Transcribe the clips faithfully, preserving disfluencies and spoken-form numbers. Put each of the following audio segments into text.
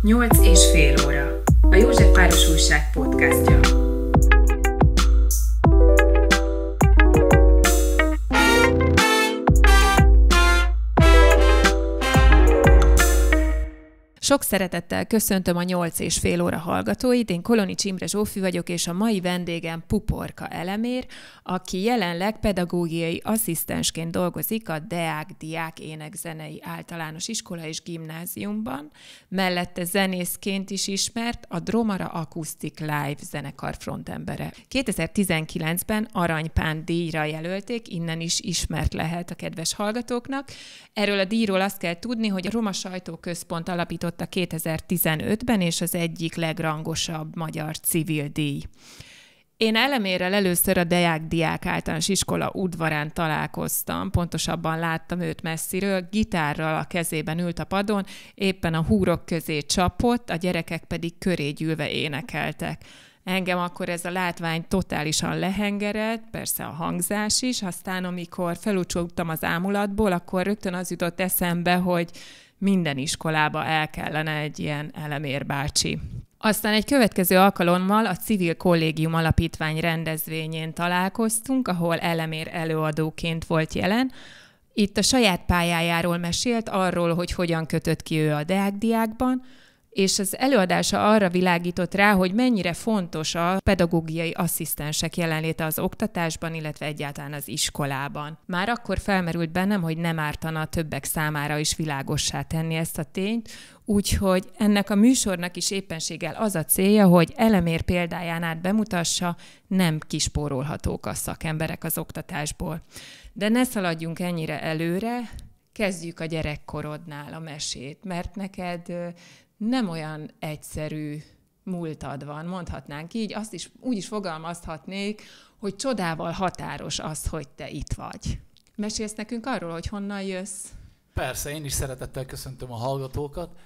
Nyolc és fél óra. A József Város Újság podcastja. Sok szeretettel köszöntöm a nyolc és fél óra hallgatóit, én Kolonics Imre Zsófi vagyok, és a mai vendégem Puporka Elemér, aki jelenleg pedagógiai asszisztensként dolgozik a Deák Diák Énekzenei Általános Iskola és Gimnáziumban, mellette zenészként is ismert, a Dromara Acoustic Live zenekar frontembere. kétezer-tizenkilencben Aranypán díjra jelölték, innen is ismert lehet a kedves hallgatóknak. Erről a díjról azt kell tudni, hogy a Roma Sajtóközpont alapított a kétezer-tizenötben, és az egyik legrangosabb magyar civil díj. Én Elemérrel először a Deák Diák Általános Iskola udvarán találkoztam, pontosabban láttam őt messziről, gitárral a kezében ült a padon, éppen a húrok közé csapott, a gyerekek pedig köré gyűlve énekeltek. Engem akkor ez a látvány totálisan lehengerelt, persze a hangzás is, aztán amikor felúcsogtam az ámulatból, akkor rögtön az jutott eszembe, hogy minden iskolába el kellene egy ilyen Elemér bácsi. Aztán egy következő alkalommal a Civil Kollégium Alapítvány rendezvényén találkoztunk, ahol Elemér előadóként volt jelen. Itt a saját pályájáról mesélt, arról, hogy hogyan kötött ki ő a Deák Diákban, és az előadása arra világított rá, hogy mennyire fontos a pedagógiai asszisztensek jelenléte az oktatásban, illetve egyáltalán az iskolában. Már akkor felmerült bennem, hogy nem ártana a többek számára is világossá tenni ezt a tényt, úgyhogy ennek a műsornak is éppenséggel az a célja, hogy Elemér példáján át bemutassa, nem kispórolhatók a szakemberek az oktatásból. De ne szaladjunk ennyire előre, kezdjük a gyerekkorodnál a mesét, mert neked nem olyan egyszerű múltad van, mondhatnánk így, azt is úgy is fogalmazhatnék, hogy csodával határos az, hogy te itt vagy. Mesélsz nekünk arról, hogy honnan jössz? Persze, én is szeretettel köszöntöm a hallgatókat,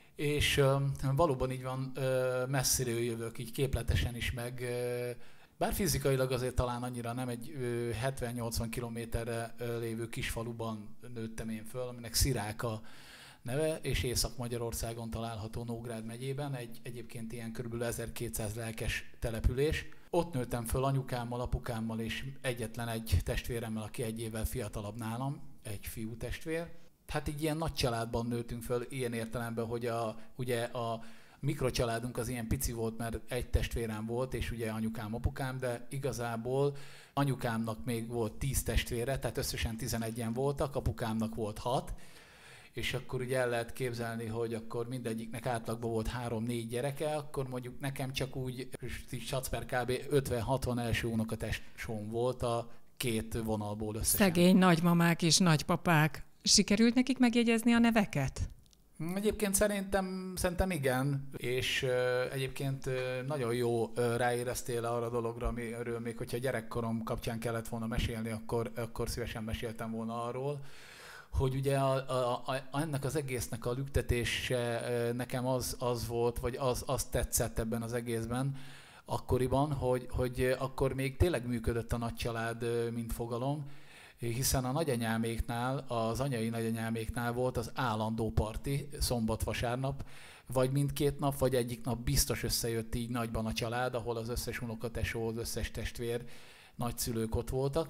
és uh, valóban így van, uh, messziről jövök, így képletesen is, meg uh, bár fizikailag azért talán annyira nem, egy uh, hetven-nyolcvan kilométerre uh, lévő kisfaluban nőttem én föl, aminek Sziráka neve, és Észak-Magyarországon található Nógrád megyében, egy egyébként ilyen kb. ezerkétszáz lelkes település. Ott nőttem föl anyukámmal, apukámmal és egyetlen egy testvéremmel, aki egy évvel fiatalabb nálam, egy fiú testvér. Hát így ilyen nagy családban nőttünk föl, ilyen értelemben, hogy a, ugye a mikrocsaládunk az ilyen pici volt, mert egy testvérem volt, és ugye anyukám, apukám, de igazából anyukámnak még volt tíz testvére, tehát összesen tizenegyen voltak, apukámnak volt hat, és akkor ugye el lehet képzelni, hogy akkor mindegyiknek átlagban volt három-négy gyereke, akkor mondjuk nekem csak úgy, sacper kb. ötven-hatvan első unokatesóm volt a két vonalból összesen. Szegény nagymamák és nagypapák. Sikerült nekik megjegyezni a neveket? Egyébként szerintem, szerintem igen, és uh, egyébként uh, nagyon jó uh, ráéreztél arra a dologra, amiről még hogyha gyerekkorom kapcsán kellett volna mesélni, akkor, akkor szívesen meséltem volna arról, hogy ugye a, a, a, ennek az egésznek a lüktetése nekem az, az volt, vagy az, az tetszett ebben az egészben akkoriban, hogy, hogy akkor még tényleg működött a nagycsalád, mint fogalom, hiszen a nagyanyáméknál, az anyai nagyanyáméknál volt az állandó parti szombat-vasárnap, vagy mindkét nap, vagy egyik nap biztos összejött így nagyban a család, ahol az összes unokatesó, az összes testvér, nagyszülők ott voltak,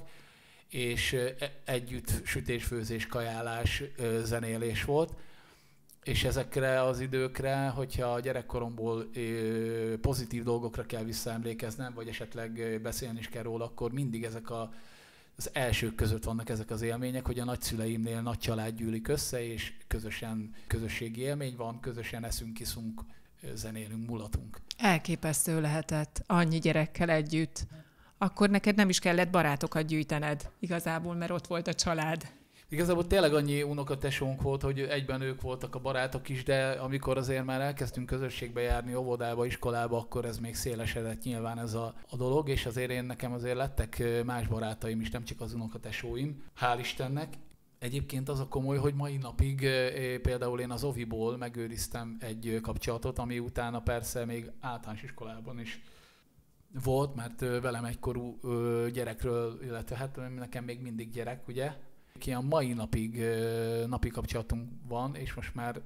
és együtt sütés-főzés, kajálás, zenélés volt, és ezekre az időkre, hogyha a gyerekkoromból pozitív dolgokra kell visszaemlékeznem, vagy esetleg beszélni is kell róla, akkor mindig ezek a, az elsők között vannak ezek az élmények, hogy a nagyszüleimnél nagy család gyűlik össze, és közösen közösségi élmény van, közösen eszünk, iszunk, zenélünk, mulatunk. Elképesztő lehetett annyi gyerekkel együtt. Akkor neked nem is kellett barátokat gyűjtened igazából, mert ott volt a család. Igazából tényleg annyi unokatesónk volt, hogy egyben ők voltak a barátok is, de amikor azért már elkezdtünk közösségbe járni, óvodába, iskolába, akkor ez még szélesedett nyilván ez a, a dolog, és azért én nekem azért lettek más barátaim is, nem csak az unokatesóim, hál' Istennek. Egyébként az a komoly, hogy mai napig például én az oviból megőriztem egy kapcsolatot, ami utána persze még általános iskolában is volt, mert velem egykorú gyerekről, illetve hát nekem még mindig gyerek, ugye? Ilyen mai napig napi kapcsolatunk van, és most már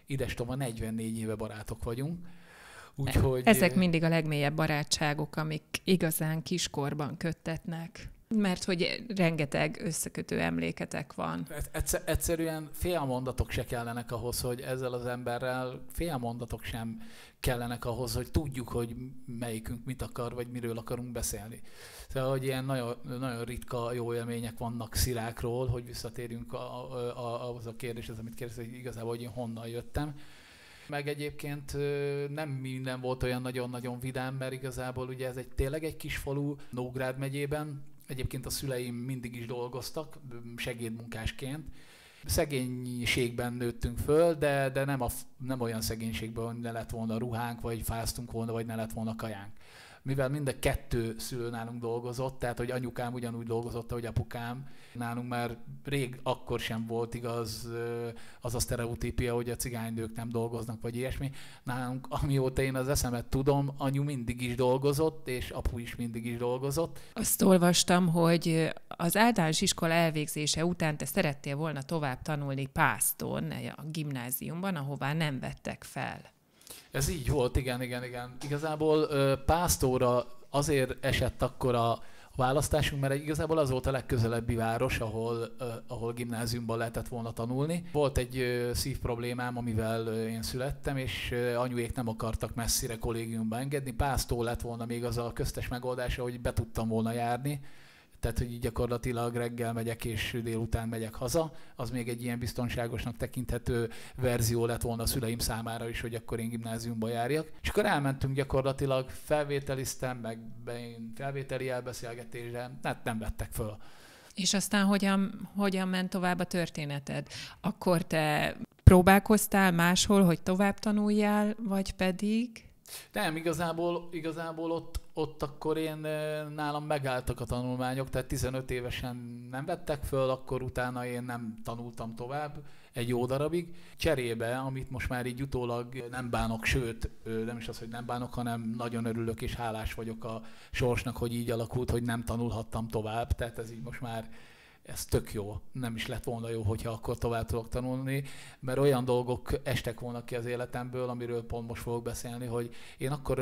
idestova negyvennégy éve barátok vagyunk. Úgyhogy... Ezek mindig a legmélyebb barátságok, amik igazán kiskorban köttetnek. Mert hogy rengeteg összekötő emléketek van. Egyszer, egyszerűen félmondatok se kellenek ahhoz, hogy ezzel az emberrel félmondatok sem kellenek ahhoz, hogy tudjuk, hogy melyikünk mit akar, vagy miről akarunk beszélni. Szóval, hogy ilyen nagyon, nagyon ritka jó élmények vannak Szilákról, hogy visszatérjünk a, a, ahhoz a kérdéshez, amit kérdezte, hogy igazából, hogy én honnan jöttem. Meg egyébként nem minden volt olyan nagyon-nagyon vidám, mert igazából ugye ez egy tényleg egy kis falu Nógrád megyében. Egyébként a szüleim mindig is dolgoztak, segédmunkásként. Szegénységben nőttünk föl, de, de nem, a, nem olyan szegénységben, hogy ne lett volna ruhánk, vagy fáztunk volna, vagy ne lett volna kajánk. Mivel mind a kettő szülő nálunk dolgozott, tehát hogy anyukám ugyanúgy dolgozott, ahogy apukám, nálunk már rég akkor sem volt igaz az a sztereotípia, hogy a cigánynők nem dolgoznak, vagy ilyesmi. Nálunk, amióta én az eszemet tudom, anyu mindig is dolgozott, és apu is mindig is dolgozott. Azt olvastam, hogy az általános iskola elvégzése után te szerettél volna tovább tanulni Pásztorn, a gimnáziumban, ahová nem vettek fel. Ez így volt, igen, igen, igen. Igazából Pásztorra azért esett akkor a választásunk, mert igazából az volt a legközelebbi város, ahol, ahol gimnáziumban lehetett volna tanulni. Volt egy szívproblémám, amivel én születtem, és anyuék nem akartak messzire kollégiumba engedni. Pásztor lett volna még az a köztes megoldása, hogy be tudtam volna járni. Tehát, hogy így gyakorlatilag reggel megyek és délután megyek haza, az még egy ilyen biztonságosnak tekinthető verzió lett volna a szüleim számára is, hogy akkor én gimnáziumba járjak. És akkor elmentünk gyakorlatilag, felvételiztem, meg én felvételi elbeszélgetésre, hát nem vettek föl. És aztán hogyan, hogyan ment tovább a történeted? Akkor te próbálkoztál máshol, hogy tovább tanuljál, vagy pedig... Nem, igazából, igazából ott, ott akkor én nálam megálltak a tanulmányok, tehát tizenöt évesen nem vettek föl, akkor utána én nem tanultam tovább egy jó darabig. Cserébe, amit most már így utólag nem bánok, sőt, nem is az, hogy nem bánok, hanem nagyon örülök és hálás vagyok a sorsnak, hogy így alakult, hogy nem tanulhattam tovább, tehát ez így most már ez tök jó. Nem is lett volna jó, hogyha akkor tovább tudok tanulni, mert olyan dolgok estek volna ki az életemből, amiről pont most fogok beszélni, hogy én akkor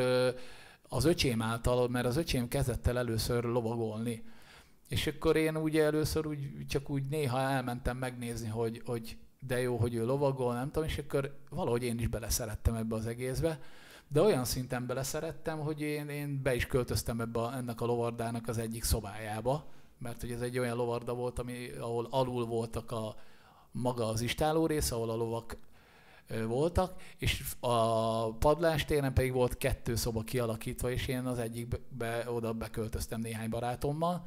az öcsém által, mert az öcsém kezdett el először lovagolni. És akkor én úgy először úgy, csak úgy néha elmentem megnézni, hogy, hogy de jó, hogy ő lovagol, nem tudom, és akkor valahogy én is beleszerettem ebbe az egészbe. De olyan szinten beleszerettem, hogy én, én be is költöztem ebbe a, ennek a lovardának az egyik szobájába, mert hogy ez egy olyan lovarda volt, ami, ahol alul voltak a maga az istálló rész, ahol a lovak ö, voltak, és a padlástéren pedig volt kettő szoba kialakítva, és én az egyikbe oda beköltöztem néhány barátommal,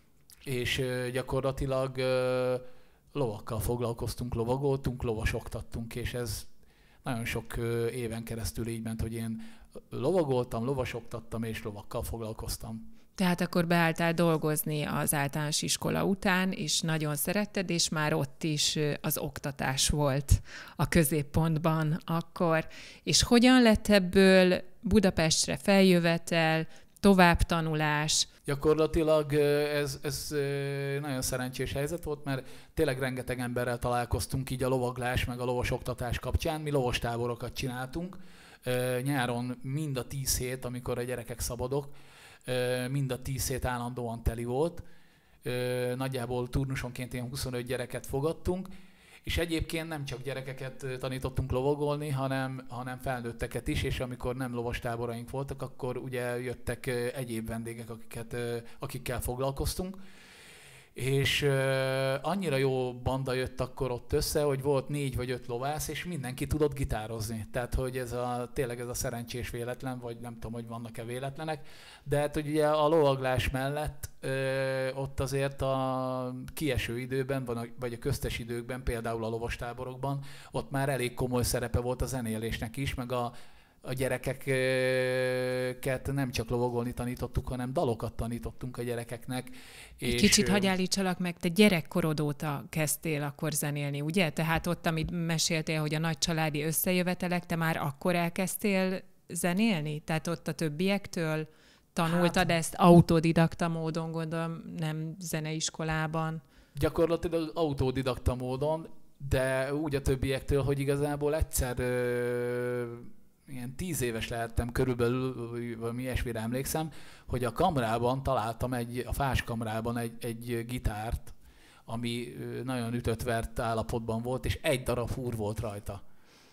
és ö, gyakorlatilag ö, lovakkal foglalkoztunk, lovagoltunk, lovasoktattunk, és ez nagyon sok ö, éven keresztül így ment, hogy én lovagoltam, lovasoktattam, és lovakkal foglalkoztam. Tehát akkor beálltál dolgozni az általános iskola után, és nagyon szeretted, és már ott is az oktatás volt a középpontban akkor. És hogyan lett ebből Budapestre feljövetel, továbbtanulás? Gyakorlatilag ez, ez nagyon szerencsés helyzet volt, mert tényleg rengeteg emberrel találkoztunk így a lovaglás, meg a lovasoktatás kapcsán. Mi lovastáborokat csináltunk. Nyáron mind a tíz hét, amikor a gyerekek szabadok, mind a tíz hét állandóan teli volt. Nagyjából turnusonként ilyen huszonöt gyereket fogadtunk, és egyébként nem csak gyerekeket tanítottunk lovagolni, hanem, hanem felnőtteket is, és amikor nem lovastáboraink voltak, akkor ugye jöttek egyéb vendégek, akiket, akikkel foglalkoztunk. És uh, annyira jó banda jött akkor ott össze, hogy volt négy vagy öt lovász, és mindenki tudott gitározni. Tehát, hogy ez a, tényleg ez a szerencsés véletlen, vagy nem tudom, hogy vannak-e véletlenek, de hát, hogy ugye a lovaglás mellett uh, ott azért a kieső időben, vagy a köztes időkben, például a lovastáborokban, ott már elég komoly szerepe volt a zenélésnek is, meg a A gyerekeket nem csak lovagolni tanítottuk, hanem dalokat tanítottunk a gyerekeknek. Egy és kicsit hagyj állítsalak meg, te gyerekkorod óta kezdtél akkor zenélni, ugye? Tehát ott, amit meséltél, hogy a nagy családi összejövetelek, te már akkor elkezdtél zenélni? Tehát ott a többiektől tanultad hát, ezt autodidakta módon, gondolom, nem zeneiskolában? Gyakorlatilag autodidakta módon. de úgy a többiektől, hogy igazából egyszer ö, ilyen tíz éves lehettem körülbelül, valami ilyesmire emlékszem, hogy a kamrában találtam, egy, a fás kamrában egy, egy gitárt, ami nagyon ütött-vert állapotban volt, és egy darab húr volt rajta.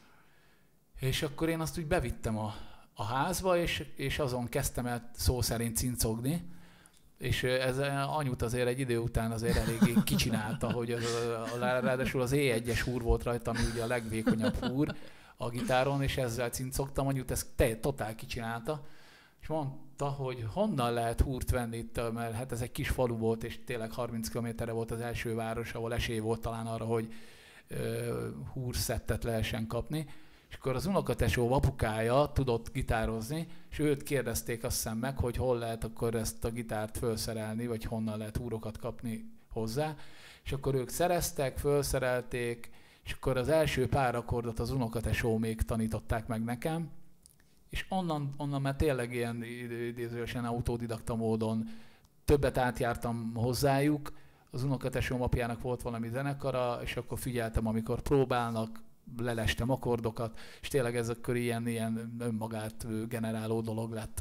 És akkor én azt úgy bevittem a, a házba, és, és azon kezdtem el szó szerint cincogni, és ez anyut azért egy idő után azért eléggé kicsinálta, hogy az, ráadásul az é egyes húr volt rajta, ami ugye a legvékonyabb húr a gitáron, és ezzel cincogtam, anyut ezt te, totál kicsinálta, és mondta, hogy honnan lehet húrt venni itt, mert hát ez egy kis falu volt, és tényleg harminc kilométerre volt az első város, ahol esély volt talán arra, hogy uh, húrszettet lehessen kapni. És akkor az unokatesó apukája tudott gitározni, és őt kérdezték azt hiszem meg, hogy hol lehet akkor ezt a gitárt felszerelni, vagy honnan lehet húrokat kapni hozzá. És akkor ők szereztek, felszerelték, és akkor az első pár akkordot az unokatesó még tanították meg nekem, és onnan, onnan már tényleg ilyen idézősen autodidakta módon többet átjártam hozzájuk. Az unokatesóm apjának volt valami zenekara, és akkor figyeltem, amikor próbálnak, lelestem akkordokat, és tényleg ez akkor ilyen, ilyen önmagát generáló dolog lett.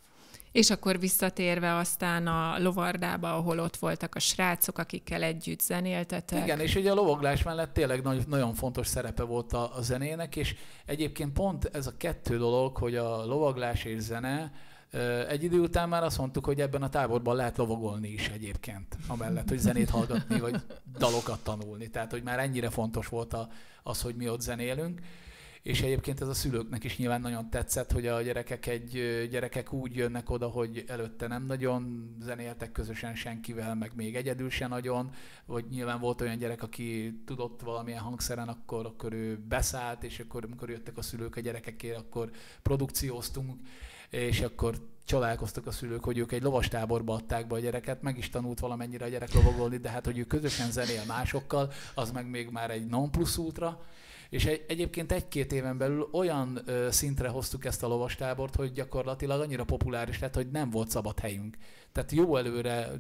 És akkor visszatérve aztán a lovardába, ahol ott voltak a srácok, akikkel együtt zenéltetek. Igen, és ugye a lovaglás mellett tényleg nagy, nagyon fontos szerepe volt a, a zenének, és egyébként pont ez a kettő dolog, hogy a lovaglás és zene, egy idő után már azt mondtuk, hogy ebben a táborban lehet lovagolni is egyébként, amellett, hogy zenét hallgatni, vagy dalokat tanulni. Tehát, hogy már ennyire fontos volt a, az, hogy mi ott zenélünk. És egyébként ez a szülőknek is nyilván nagyon tetszett, hogy a gyerekek, egy, gyerekek úgy jönnek oda, hogy előtte nem nagyon zenéltek közösen senkivel, meg még egyedül se nagyon, vagy nyilván volt olyan gyerek, aki tudott valamilyen hangszeren, akkor, akkor ő beszállt, és akkor amikor jöttek a szülők a gyerekekért, akkor produkcióztunk, és akkor csodálkoztak a szülők, hogy ők egy lovastáborba adták be a gyereket, meg is tanult valamennyire a gyerek lovagolni, de hát, hogy ő közösen zenél másokkal, az meg még már egy non plus ultra. És egy, egyébként egy-két éven belül olyan ö, szintre hoztuk ezt a lovastábort, hogy gyakorlatilag annyira populáris lett, hogy nem volt szabad helyünk. Tehát jó előre,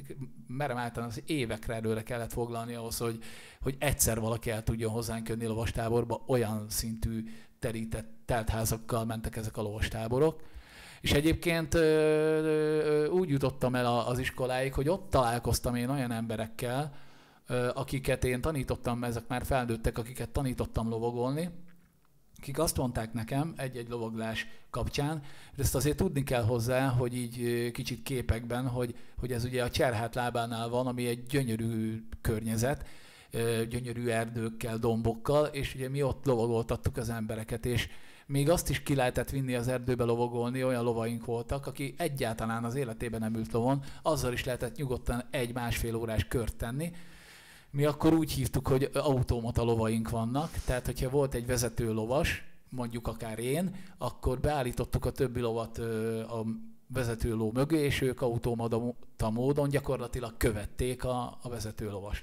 merem általán az évekre előre kellett foglalni ahhoz, hogy, hogy egyszer valaki el tudjon hozzánk jönni lovastáborba, olyan szintű terített teltházakkal mentek ezek a lovastáborok. És egyébként ö, ö, úgy jutottam el az iskoláig, hogy ott találkoztam én olyan emberekkel, akiket én tanítottam, ezek már felnőttek, akiket tanítottam lovagolni, akik azt mondták nekem egy-egy lovaglás kapcsán, de ezt azért tudni kell hozzá, hogy így kicsit képekben, hogy, hogy ez ugye a Cserhát lábánál van, ami egy gyönyörű környezet, gyönyörű erdőkkel, dombokkal, és ugye mi ott lovagoltattuk az embereket, és még azt is ki lehetett vinni az erdőbe lovagolni, olyan lovaink voltak, aki egyáltalán az életében nem ült lovon, azzal is lehetett nyugodtan egy-másfél órás kört tenni. Mi akkor úgy hívtuk, hogy automata lovaink vannak, tehát hogyha volt egy vezető lovas, mondjuk akár én, akkor beállítottuk a többi lovat a vezető ló mögé, és ők automata módon gyakorlatilag követték a, a vezető lovast.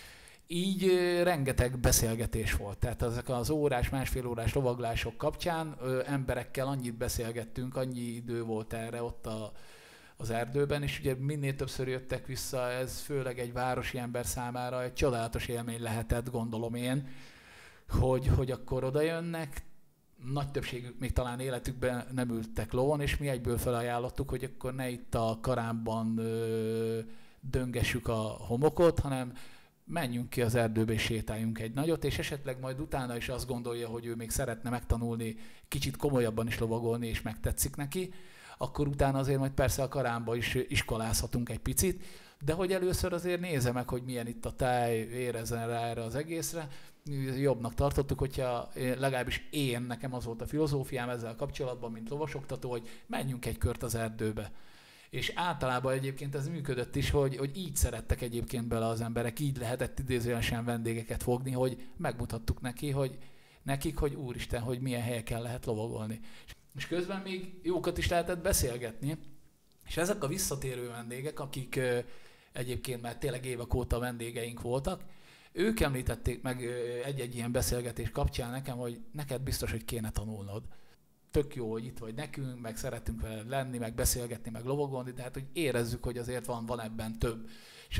Így rengeteg beszélgetés volt, tehát ezek az órás, másfél órás lovaglások kapcsán emberekkel annyit beszélgettünk, annyi idő volt erre ott a az erdőben, és ugye minél többször jöttek vissza, ez főleg egy városi ember számára egy csodálatos élmény lehetett, gondolom én, hogy, hogy akkor oda jönnek, nagy többségük még talán életükben nem ültek lovon, és mi egyből felajánlottuk, hogy akkor ne itt a karámban ö, döngessük a homokot, hanem menjünk ki az erdőbe és sétáljunk egy nagyot, és esetleg majd utána is azt gondolja, hogy ő még szeretne megtanulni, kicsit komolyabban is lovagolni, és megtetszik neki, akkor utána azért majd persze a karámba is iskolázhatunk egy picit, de hogy először azért nézze meg, hogy milyen itt a táj, érezzen rá erre az egészre. Jobbnak tartottuk, hogyha legalábbis én, nekem az volt a filozófiám ezzel kapcsolatban, mint lovasoktató, hogy menjünk egy kört az erdőbe. És általában egyébként ez működött is, hogy, hogy így szerettek egyébként bele az emberek, így lehetett idézőjelesen vendégeket fogni, hogy megmutattuk neki, hogy, nekik, hogy úristen, hogy milyen helyeken lehet lovagolni. És közben még jókat is lehetett beszélgetni, és ezek a visszatérő vendégek, akik ö, egyébként már tényleg évek óta vendégeink voltak, ők említették meg ö, egy-egy ilyen beszélgetés kapcsán nekem, hogy neked biztos, hogy kéne tanulnod. Tök jó, hogy itt vagy nekünk, meg szeretünk veled lenni, meg beszélgetni, meg lovagolni, de hát hogy érezzük, hogy azért van, van ebben több. És hogy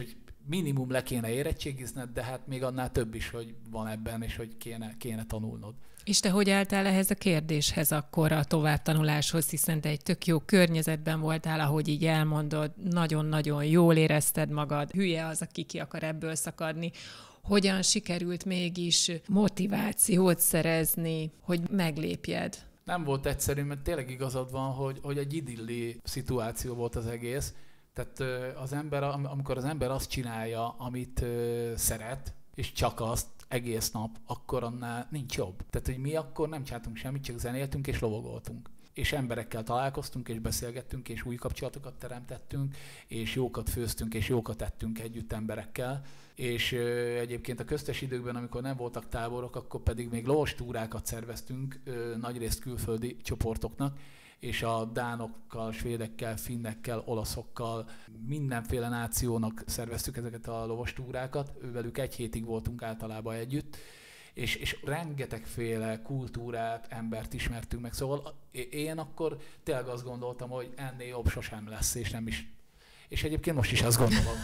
minimum le kéne érettségizned, de hát még annál több is, hogy van ebben, és hogy kéne, kéne tanulnod. És te hogy álltál ehhez a kérdéshez akkor a továbbtanuláshoz, hiszen te egy tök jó környezetben voltál, ahogy így elmondod, nagyon-nagyon jól érezted magad, hülye az, aki ki akar ebből szakadni. Hogyan sikerült mégis motivációt szerezni, hogy meglépjed? Nem volt egyszerű, mert tényleg igazad van, hogy, hogy egy idilli szituáció volt az egész. Tehát az ember, amikor az ember azt csinálja, amit szeret, és csak azt egész nap, akkor annál nincs jobb. Tehát, hogy mi akkor nem csináltunk semmit, csak zenéltünk és lovagoltunk. És emberekkel találkoztunk, és beszélgettünk, és új kapcsolatokat teremtettünk, és jókat főztünk, és jókat ettünk együtt emberekkel. És ö, egyébként a köztes időkben, amikor nem voltak táborok, akkor pedig még lovastúrákat szerveztünk ö, nagyrészt külföldi csoportoknak, és a dánokkal, svédekkel, finnekkel, olaszokkal, mindenféle nációnak szerveztük ezeket a lovastúrákat, velük egy hétig voltunk általában együtt, és, és rengetegféle kultúrát, embert ismertünk meg, szóval én akkor tényleg azt gondoltam, hogy ennél jobb sosem lesz, és nem is. És egyébként most is azt gondolom,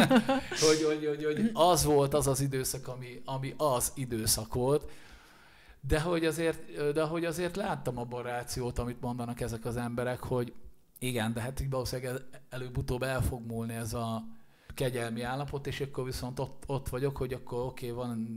hogy, hogy, hogy, hogy az volt az az időszak, ami, ami az időszak volt, de hogy, azért, de hogy azért láttam abban a rációt, amit mondanak ezek az emberek, hogy igen, de hát valószínűleg előbb-utóbb el fog múlni ez a kegyelmi állapot, és akkor viszont ott, ott vagyok, hogy akkor oké, okay, van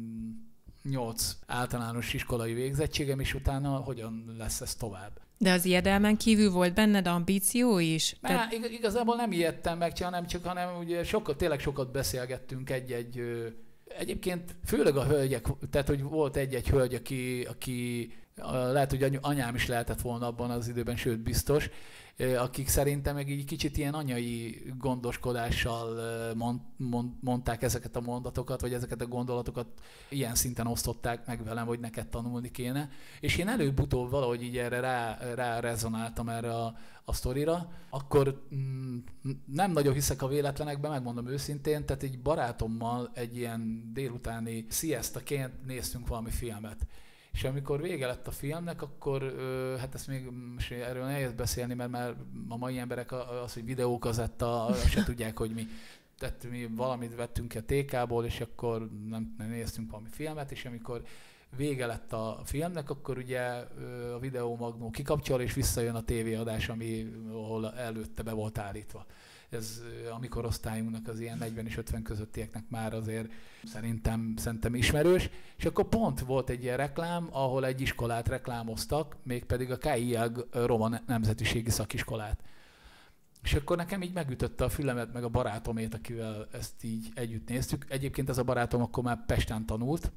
nyolc általános iskolai végzettségem, és utána hogyan lesz ez tovább. De az ijedelmen kívül volt benned ambíció is? Te... Igazából nem ijedtem meg, hanem csak, hanem ugye sokat, tényleg sokat beszélgettünk egy-egy. Egyébként főleg a hölgyek, tehát hogy volt egy-egy hölgy, aki, aki lehet, hogy anyám is lehetett volna abban az időben, sőt biztos, akik szerintem meg így kicsit ilyen anyai gondoskodással mond, mond, mondták ezeket a mondatokat, vagy ezeket a gondolatokat ilyen szinten osztották meg velem, hogy neked tanulni kéne. És én előbb-utóbb valahogy így erre rá, rá rezonáltam erre a, a sztorira. Akkor mm, nem nagyon hiszek a véletlenekben, megmondom őszintén, tehát egy barátommal egy ilyen délutáni sziasztaként néztünk valami filmet. És amikor vége lett a filmnek, akkor hát ezt még most erről nehéz beszélni, mert már a mai emberek az, hogy videókazetta, se tudják, hogy mi. Tehát mi valamit vettünk ki a té ká-ból, és akkor nem, nem néztünk valami filmet, és amikor vége lett a filmnek, akkor ugye a videómagnó kikapcsol, és visszajön a tévéadás, ami, ahol előtte be volt állítva. Ez a mi korosztályunknak, az ilyen negyven és ötven közöttieknek már azért szerintem, szerintem ismerős. És akkor pont volt egy ilyen reklám, ahol egy iskolát reklámoztak, mégpedig a ká i á gé Roma Nemzetiségi Szakiskolát. És akkor nekem így megütötte a fülemet, meg a barátomét, akivel ezt így együtt néztük. Egyébként ez a barátom akkor már Pesten tanult,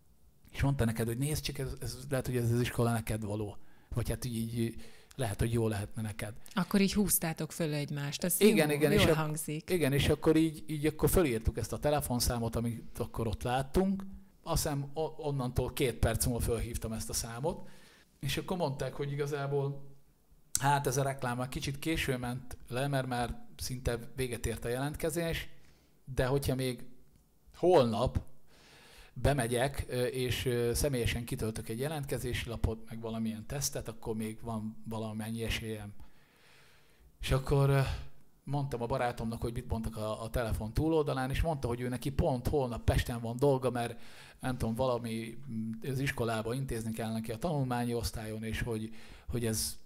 és mondta neked, hogy nézd csak, ez, ez, lehet, hogy ez az iskola neked való. Vagy hát így lehet, hogy jó lehetne neked. Akkor így húztátok föl egymást, ez igen, jó, igen, jól és hangzik. A, igen, és akkor így, így akkor fölírtuk ezt a telefonszámot, amit akkor ott láttunk. Azt hiszem onnantól két perc múlva fölhívtam ezt a számot, és akkor mondták, hogy igazából hát ez a reklám már kicsit későn ment le, mert már szinte véget ért a jelentkezés, de hogyha még holnap bemegyek, és személyesen kitöltök egy jelentkezési lapot, meg valamilyen tesztet, akkor még van valamennyi esélyem. És akkor mondtam a barátomnak, hogy mit mondtak a, a telefon túloldalán, és mondta, hogy ő neki pont holnap Pesten van dolga, mert nem tudom, valami az iskolába intézni kell neki a tanulmányi osztályon, és hogy, hogy ez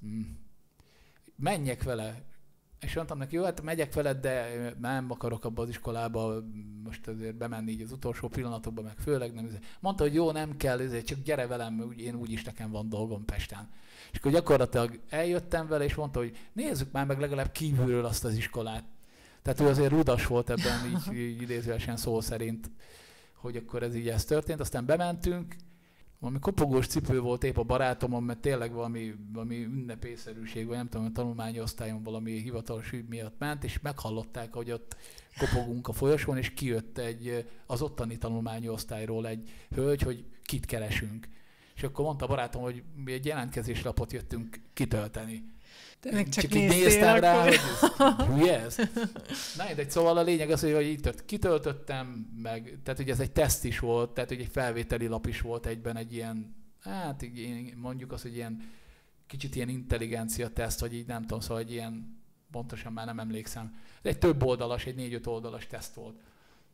menjek vele. És mondtam neki, jó, hát megyek veled, de nem akarok abba az iskolába most azért bemenni így az utolsó pillanatokban, meg főleg nem. Mondta, hogy jó, nem kell, ezért csak gyere velem, én úgyis nekem van dolgom Pesten. És akkor gyakorlatilag eljöttem vele, és mondta, hogy nézzük már meg legalább kívülről azt az iskolát. Tehát ő azért rudas volt ebben, így, így idézőesen szó szerint, hogy akkor ez így ez történt. Aztán bementünk, valami kopogós cipő volt épp a barátomon, mert tényleg valami, valami ünnepészerűség, vagy nem tudom, a tanulmányi osztályon valami hivatalos ügy miatt ment, és meghallották, hogy ott kopogunk a folyosón, és kijött egy, az ottani tanulmányi osztályról egy hölgy, hogy kit keresünk. És akkor mondta a barátom, hogy mi egy jelentkezéslapot jöttünk kitölteni. Te meg csak, csak így néztem rá, hogy ez, hülye ez? Na, de szóval a lényeg az, hogy itt kitöltöttem, meg, tehát hogy ez egy teszt is volt, tehát hogy egy felvételi lap is volt egyben egy ilyen, hát mondjuk az, hogy ilyen kicsit ilyen intelligencia teszt, vagy így nem tudom, szóval egy ilyen, pontosan már nem emlékszem, de egy több oldalas, egy négy-öt oldalas teszt volt.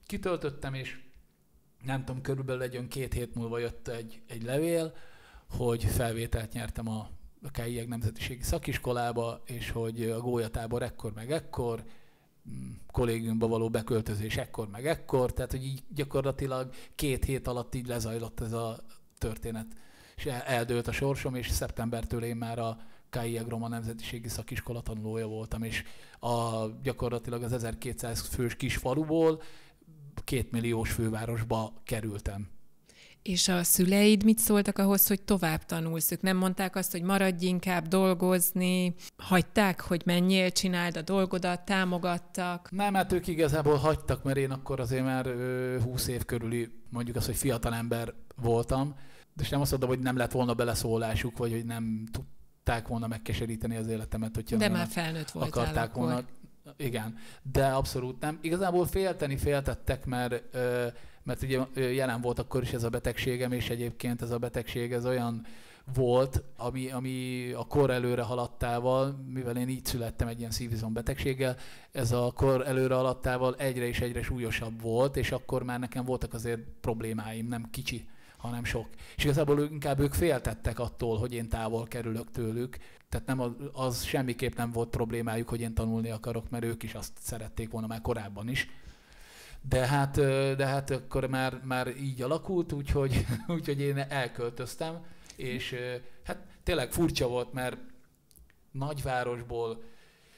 kitöltöttem, és nem tudom, körülbelül egy olyan két hét múlva jött egy, egy levél, hogy felvételt nyertem a a ká i e gé Nemzetiségi Szakiskolába, és hogy a gólyatábor ekkor meg ekkor, kollégiumba való beköltözés ekkor meg ekkor, tehát hogy így gyakorlatilag két hét alatt így lezajlott ez a történet. És eldőlt a sorsom, és szeptembertől én már a ká i e gé Roma Nemzetiségi Szakiskola tanulója voltam, és a, gyakorlatilag az ezerkétszáz fős kis faluból kétmilliós fővárosba kerültem. És a szüleid mit szóltak ahhoz, hogy tovább tanulsz? Ők nem mondták azt, hogy maradj inkább dolgozni, hagyták, hogy menjél, csináld a dolgodat, támogattak? Nem, hát ők igazából hagytak, mert én akkor azért már húsz év körüli, mondjuk azt, hogy fiatalember voltam, és nem azt mondom, hogy nem lett volna beleszólásuk, vagy hogy nem tudták volna megkeseríteni az életemet, hogyha de már felnőtt voltál akarták akkor. volna. Igen, de abszolút nem. Igazából félteni féltettek, mert, mert ugye jelen volt akkor is ez a betegségem, és egyébként ez a betegség ez olyan volt, ami, ami a kor előre haladtával, mivel én így születtem egy ilyen szívizom betegséggel, ez a kor előre haladtával egyre és egyre súlyosabb volt, és akkor már nekem voltak azért problémáim, nem kicsi, hanem sok. És igazából inkább ők féltettek attól, hogy én távol kerülök tőlük. Tehát nem az, az semmiképp nem volt problémájuk, hogy én tanulni akarok, mert ők is azt szerették volna már korábban is. De hát, de hát akkor már, már így alakult, úgyhogy, úgyhogy én elköltöztem, és hát tényleg furcsa volt, mert nagyvárosból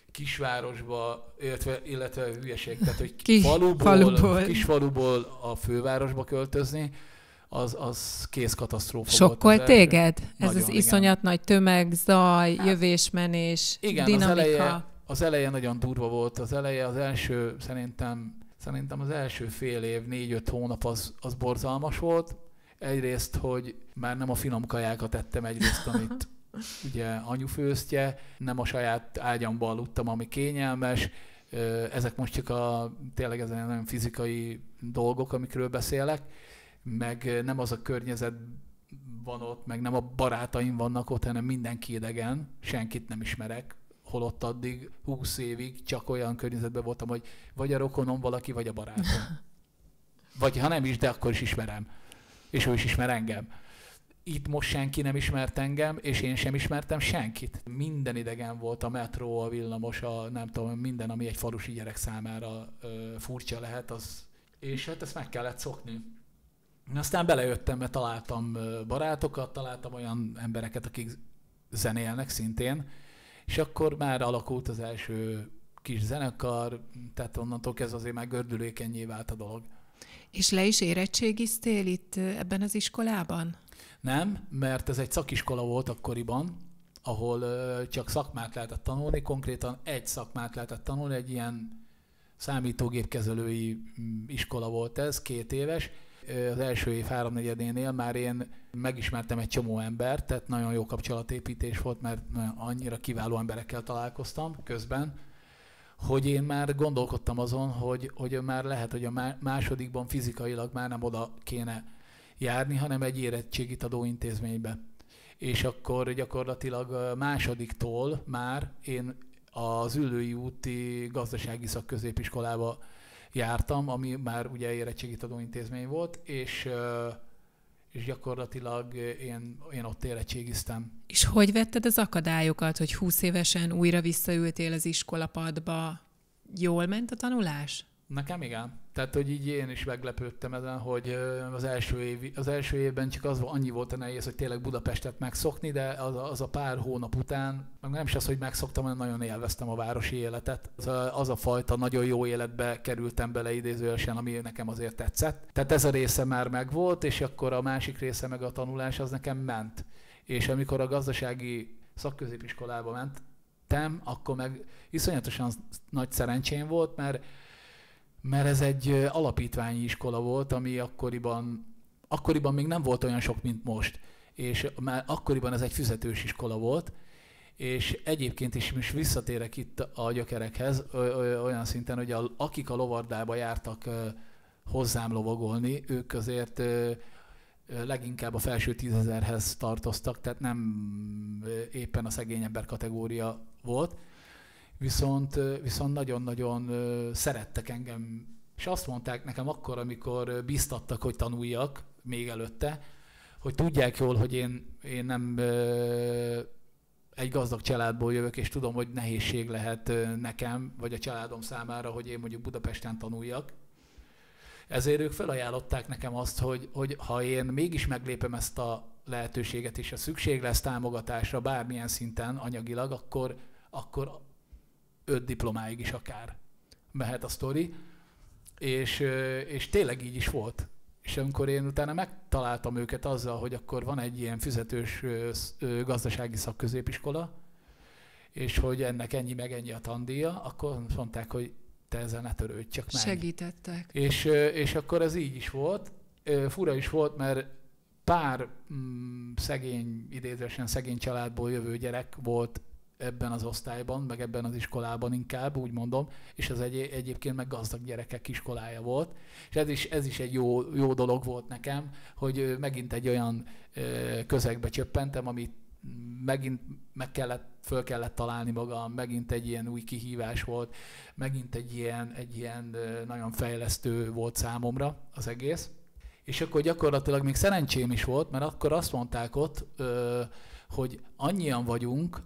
kisvárosba, illetve, illetve hülyeség, tehát hogy Kis faluból, faluból. kis faluból a fővárosba költözni, az, az kész katasztrófa Sokkolt volt. Sokkol téged? Ez Nagyon, az iszonyat igen. Nagy tömeg, zaj, hát, jövésmenés, igen, dinamika. Az eleje, az eleje nagyon durva volt. Az eleje, az első, szerintem, szerintem az első fél év, négy-öt hónap az, az borzalmas volt. Egyrészt, hogy már nem a finom kajákat ettem egyrészt, amit ugye anyu főztje, nem a saját ágyamban aludtam, ami kényelmes. Ezek most csak a tényleg ezen nagyon fizikai dolgok, amikről beszélek, meg nem az a környezet van ott, meg nem a barátaim vannak ott, hanem mindenki idegen, senkit nem ismerek, holott addig húsz évig csak olyan környezetben voltam, hogy vagy a rokonom valaki, vagy a barátom. Vagy ha nem is, de akkor is ismerem. És ő is ismer engem. Itt most senki nem ismert engem, és én sem ismertem senkit. Minden idegen volt, a metró, a villamos, a nem tudom, minden, ami egy falusi gyerek számára ö, furcsa lehet, az, és hát ezt meg kellett szokni. Aztán belejöttem, mert találtam barátokat, találtam olyan embereket, akik zenélnek szintén, és akkor már alakult az első kis zenekar, tehát onnantól kezdve azért már gördülékennyé vált a dolog. És le is érettségiztél itt ebben az iskolában? Nem, mert ez egy szakiskola volt akkoriban, ahol csak szakmát lehetett tanulni, konkrétan egy szakmát lehetett tanulni, egy ilyen számítógépkezelői iskola volt ez, két éves. Az első év háromnegyedénél már én megismertem egy csomó embert, tehát nagyon jó kapcsolatépítés volt, mert annyira kiváló emberekkel találkoztam közben, hogy én már gondolkodtam azon, hogy, hogy már lehet, hogy a másodikban fizikailag már nem oda kéne járni, hanem egy érettségit adó intézménybe. És akkor gyakorlatilag másodiktól már én az Üllői úti gazdasági szakközépiskolába jártam, ami már ugye érettségit adó intézmény volt, és, és gyakorlatilag én, én ott érettségiztem. És hogy vetted az akadályokat, hogy húsz évesen újra visszaültél az iskolapadba? Jól ment a tanulás? Nekem igen. Tehát, hogy így én is meglepődtem ezen, hogy az első, év, az első évben csak az annyi volt a nehéz, hogy tényleg Budapestet megszokni, de az a, az a pár hónap után, meg nem is az, hogy megszoktam, hanem nagyon élveztem a városi életet. Az a, az a fajta nagyon jó életbe kerültem bele idézőjelesen, ami nekem azért tetszett. Tehát ez a része már megvolt, és akkor a másik része meg a tanulás az nekem ment. És amikor a gazdasági szakközépiskolába mentem, akkor meg iszonyatosan nagy szerencsém volt, mert mert ez egy alapítványi iskola volt, ami akkoriban, akkoriban még nem volt olyan sok, mint most. És már akkoriban ez egy fizetős iskola volt, és egyébként is most visszatérek itt a gyökerekhez, olyan szinten, hogy a, akik a lovardába jártak hozzám lovagolni, ők azért leginkább a felső tízezerhez tartoztak, tehát nem éppen a szegény ember kategória volt. Viszont, viszont nagyon-nagyon szerettek engem és azt mondták nekem akkor, amikor bíztattak, hogy tanuljak, még előtte, hogy tudják jól, hogy én, én nem ö, egy gazdag családból jövök, és tudom, hogy nehézség lehet nekem, vagy a családom számára, hogy én mondjuk Budapesten tanuljak. Ezért ők felajánlották nekem azt, hogy, hogy ha én mégis meglépem ezt a lehetőséget, és a szükség lesz támogatásra bármilyen szinten anyagilag, akkor, akkor öt diplomáig is akár mehet a sztori. És, és tényleg így is volt. És amikor én utána megtaláltam őket azzal, hogy akkor van egy ilyen fizetős gazdasági szakközépiskola, és hogy ennek ennyi meg ennyi a tandíja, akkor mondták, hogy te ezzel ne törődj, csak menj. Segítettek. És, és akkor ez így is volt. Fura is volt, mert pár mm, szegény, idézősen szegény családból jövő gyerek volt ebben az osztályban, meg ebben az iskolában inkább, úgy mondom, és az egy, egyébként meg gazdag gyerekek iskolája volt. És ez is, ez is egy jó, jó dolog volt nekem, hogy megint egy olyan közegbe csöppentem, amit megint meg kellett, föl kellett találni magam, megint egy ilyen új kihívás volt, megint egy ilyen, egy ilyen nagyon fejlesztő volt számomra az egész. És akkor gyakorlatilag még szerencsém is volt, mert akkor azt mondták ott, hogy annyian vagyunk,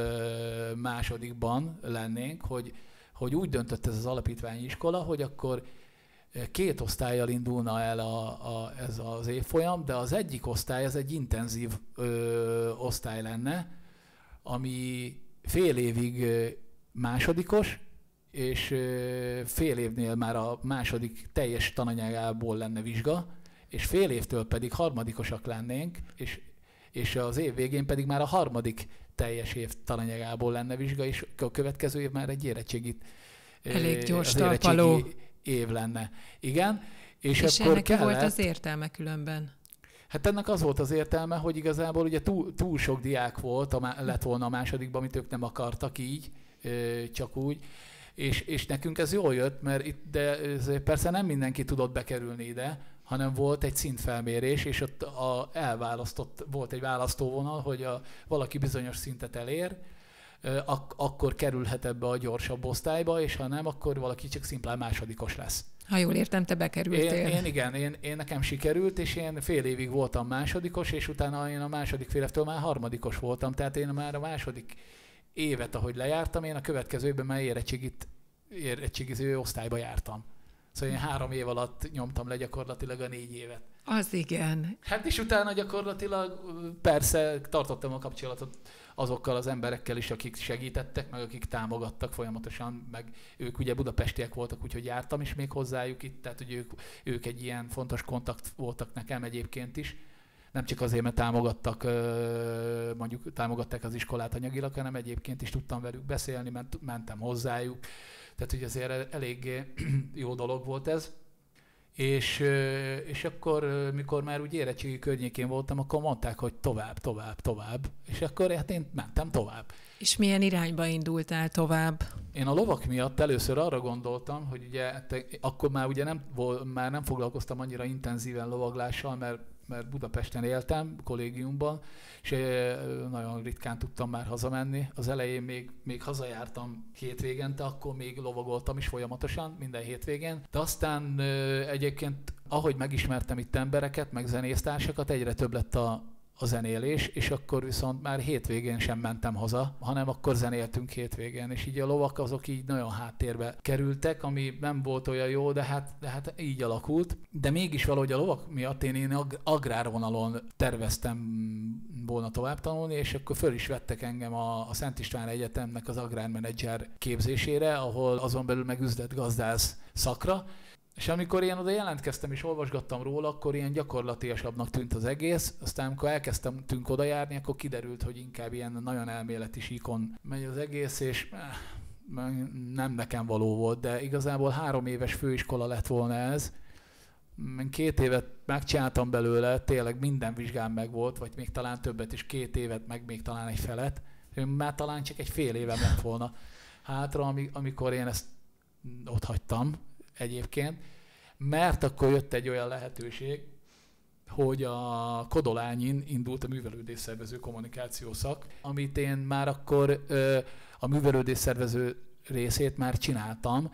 másodikban lennénk, hogy, hogy úgy döntött ez az alapítványi iskola, hogy akkor két osztállyal indulna el a, a, ez az évfolyam, de az egyik osztály, ez egy intenzív ö, osztály lenne, ami fél évig másodikos, és ö, fél évnél már a második teljes tananyagából lenne vizsga, és fél évtől pedig harmadikosak lennénk, és, és az év végén pedig már a harmadik teljes év tananyagából lenne vizsga, és a következő év már egy érettségit. Elég gyors talpaló év lenne. Igen. És, és akkor ennek kellett, volt az értelme különben? Hát ennek az volt az értelme, hogy igazából ugye túl, túl sok diák volt, a, lett volna a másodikban, amit ők nem akartak így, csak úgy. És, és nekünk ez jól jött, mert itt, de persze nem mindenki tudott bekerülni ide, hanem volt egy szintfelmérés, és ott a, elválasztott, volt egy választóvonal, hogy a, valaki bizonyos szintet elér, ak- akkor kerülhet ebbe a gyorsabb osztályba, és ha nem, akkor valaki csak szimplán másodikos lesz. Ha jól értem, te bekerültél. Én, én igen, én, én nekem sikerült, és én fél évig voltam másodikos, és utána én a második fél évtől már harmadikos voltam, tehát én már a második évet, ahogy lejártam, én a következő évben már érettségit, érettségiző osztályba jártam. Szóval én három év alatt nyomtam le gyakorlatilag a négy évet. Az igen. Hát és utána gyakorlatilag persze tartottam a kapcsolatot azokkal az emberekkel is, akik segítettek, meg akik támogattak folyamatosan, meg ők ugye budapestiek voltak, úgyhogy jártam is még hozzájuk itt, tehát hogy ők, ők egy ilyen fontos kontakt voltak nekem egyébként is. Nem csak azért, mert támogattak, mondjuk támogatták az iskolát anyagilag, hanem egyébként is tudtam velük beszélni, ment, mentem hozzájuk. Tehát ugye azért elég jó dolog volt ez. És, és akkor, mikor már úgy érettségi környékén voltam, akkor mondták, hogy tovább, tovább, tovább. És akkor hát én mentem tovább. És milyen irányba indultál tovább? Én a lovak miatt először arra gondoltam, hogy ugye akkor már ugye nem, már nem foglalkoztam annyira intenzíven lovaglással, mert, mert Budapesten éltem, kollégiumban, és nagyon ritkán tudtam már hazamenni. Az elején még, még hazajártam hétvégente, akkor még lovagoltam is folyamatosan, minden hétvégén. De aztán egyébként, ahogy megismertem itt embereket, meg zenésztársakat, egyre több lett a a zenélés, és akkor viszont már hétvégén sem mentem haza, hanem akkor zenéltünk hétvégén, és így a lovak azok így nagyon háttérbe kerültek, ami nem volt olyan jó, de hát, de hát így alakult. De mégis valahogy a lovak miatt én, én agrárvonalon terveztem volna tovább tanulni, és akkor föl is vettek engem a, a Szent István Egyetemnek az agrármenedzser képzésére, ahol azon belül meg üzletgazdász szakra. És amikor én oda jelentkeztem és olvasgattam róla, akkor ilyen gyakorlatiasabbnak tűnt az egész. Aztán amikor elkezdtünk oda járni, akkor kiderült, hogy inkább ilyen nagyon elméleti síkon megy az egész, és nem nekem való volt, de igazából három éves főiskola lett volna ez. Én két évet megcsináltam belőle, tényleg minden vizsgám meg volt, vagy még talán többet is, két évet, meg még talán egy felet. Már talán csak egy fél évem lett volna hátra, amikor én ezt ott hagytam egyébként, mert akkor jött egy olyan lehetőség, hogy a Kodolányin indult a művelődésszervező kommunikáció szak, amit én már akkor ö, a művelődésszervező részét már csináltam,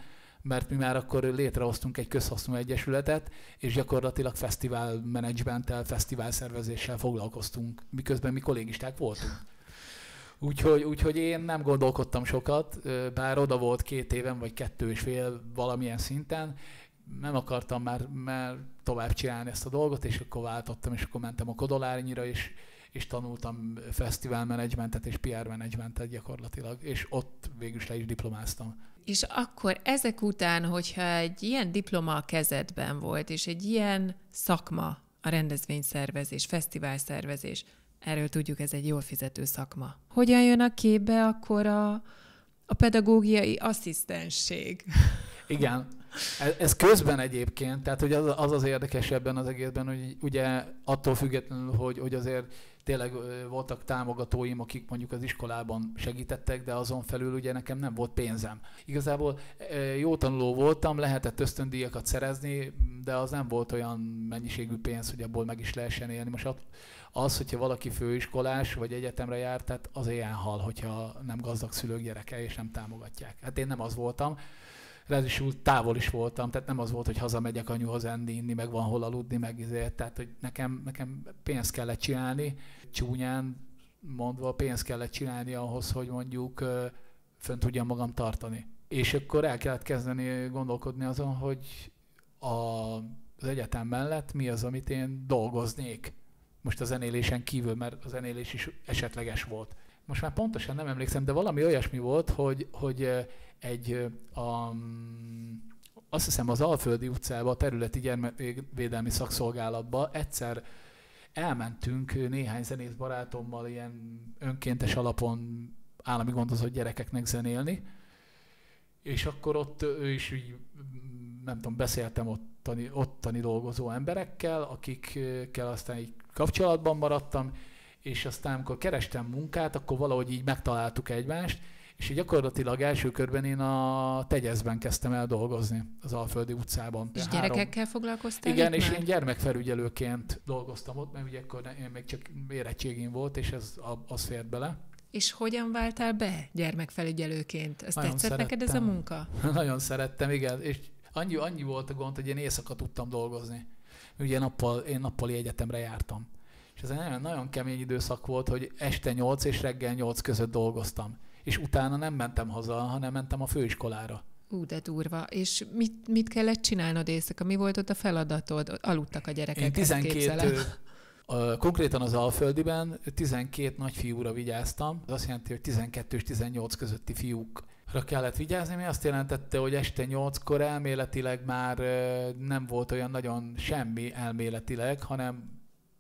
mert mi már akkor létrehoztunk egy közhasznú egyesületet, és gyakorlatilag fesztivál menedzsmenttel, fesztivál szervezéssel foglalkoztunk, miközben mi kollégisták voltunk. Úgyhogy, úgyhogy én nem gondolkodtam sokat, bár oda volt két éven, vagy kettő és fél valamilyen szinten, nem akartam már, már tovább csinálni ezt a dolgot, és akkor váltottam, és akkor mentem a Kodolárnyira, és, és tanultam fesztivál menedzsmentet és pé er menedzsmentet gyakorlatilag, és ott végül is le is diplomáztam. És akkor ezek után, hogyha egy ilyen diploma a kezedben volt, és egy ilyen szakma, a rendezvényszervezés, fesztiválszervezés, erről tudjuk, ez egy jól fizető szakma. Hogyan jön a képbe akkor a, a pedagógiai asszisztensség? Igen, ez közben egyébként, tehát hogy az, az az érdekes ebben az egészben, hogy ugye attól függetlenül, hogy, hogy azért tényleg voltak támogatóim, akik mondjuk az iskolában segítettek, de azon felül ugye nekem nem volt pénzem. Igazából jó tanuló voltam, lehetett ösztöndíjakat szerezni, de az nem volt olyan mennyiségű pénz, hogy abból meg is lehessen élni. Most az, hogyha valaki főiskolás vagy egyetemre járt, tehát az ilyen hal, hogyha nem gazdag szülők gyereke és nem támogatják. Hát én nem az voltam. Ráadásul távol is voltam, tehát nem az volt, hogy hazamegyek anyuhoz enni, inni, meg van hol aludni, meg ezért. Tehát, hogy nekem, nekem pénzt kellett csinálni, csúnyán mondva pénzt kellett csinálni ahhoz, hogy mondjuk fönn tudjam magam tartani. És akkor el kellett kezdeni gondolkodni azon, hogy a, az egyetem mellett mi az, amit én dolgoznék. Most a zenélésen kívül, mert a zenélés is esetleges volt. Most már pontosan nem emlékszem, de valami olyasmi volt, hogy, hogy egy, um, azt hiszem az Alföldi utcában, a területi gyermekvédelmi szakszolgálatba egyszer elmentünk néhány zenész barátommal ilyen önkéntes alapon állami gondozott gyerekeknek zenélni, és akkor ott ő is így, nem tudom, beszéltem ottani, ottani dolgozó emberekkel, akikkel aztán így kapcsolatban maradtam, és aztán amikor kerestem munkát, akkor valahogy így megtaláltuk egymást, és gyakorlatilag első körben én a Tegyezben kezdtem el dolgozni az Alföldi utcában. És három... gyerekekkel foglalkoztál? Igen, és már? Én gyermekfelügyelőként dolgoztam ott, mert ugye akkor én még csak érettségim volt, és ez az fért bele. És hogyan váltál be gyermekfelügyelőként? Ez tetszett szerettem. Neked ez a munka? Nagyon szerettem, igen. És annyi, annyi volt a gond, hogy én éjszaka tudtam dolgozni. Ugye nappal, én nappali egyetemre jártam. És ez egy nagyon, nagyon kemény időszak volt, hogy este nyolc és reggel nyolc között dolgoztam. És utána nem mentem haza, hanem mentem a főiskolára. Ú, de durva. És mit, mit kellett csinálnod éjszaka? Mi volt ott a feladatod? Aludtak a gyerekek? Én tizenkét, uh, konkrétan az Alföldiben tizenkét nagyfiúra vigyáztam. Az azt jelenti, hogy tizenkettő és tizennyolc közötti fiúkra kellett vigyázni, ami azt jelentette, hogy este nyolckor elméletileg már uh, nem volt olyan nagyon semmi elméletileg, hanem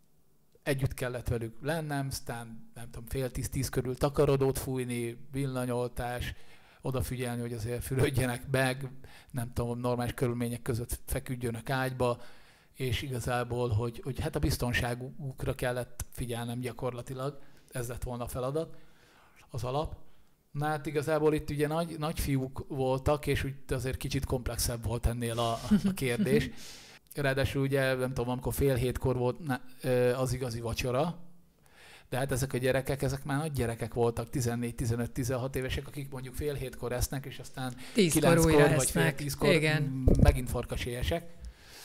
együtt kellett velük lennem, aztán nem tudom, fél tíz-tíz körül takarodót fújni, villanyoltás, odafigyelni, hogy azért fürödjenek meg, nem tudom, normális körülmények között feküdjönek ágyba, és igazából, hogy, hogy hát a biztonságukra kellett figyelnem gyakorlatilag, ez lett volna a feladat, az alap. Na hát igazából itt ugye nagy, nagy fiúk voltak, és úgy azért kicsit komplexebb volt ennél a, a kérdés. Ráadásul ugye, nem tudom, amikor fél hétkor volt az igazi vacsora, de hát ezek a gyerekek, ezek már nagy gyerekek voltak, tizennégy, tizenöt, tizenhat évesek, akik mondjuk fél hétkor esznek, és aztán kilenckor vagy fél tízkor igen. megint farkasélyesek.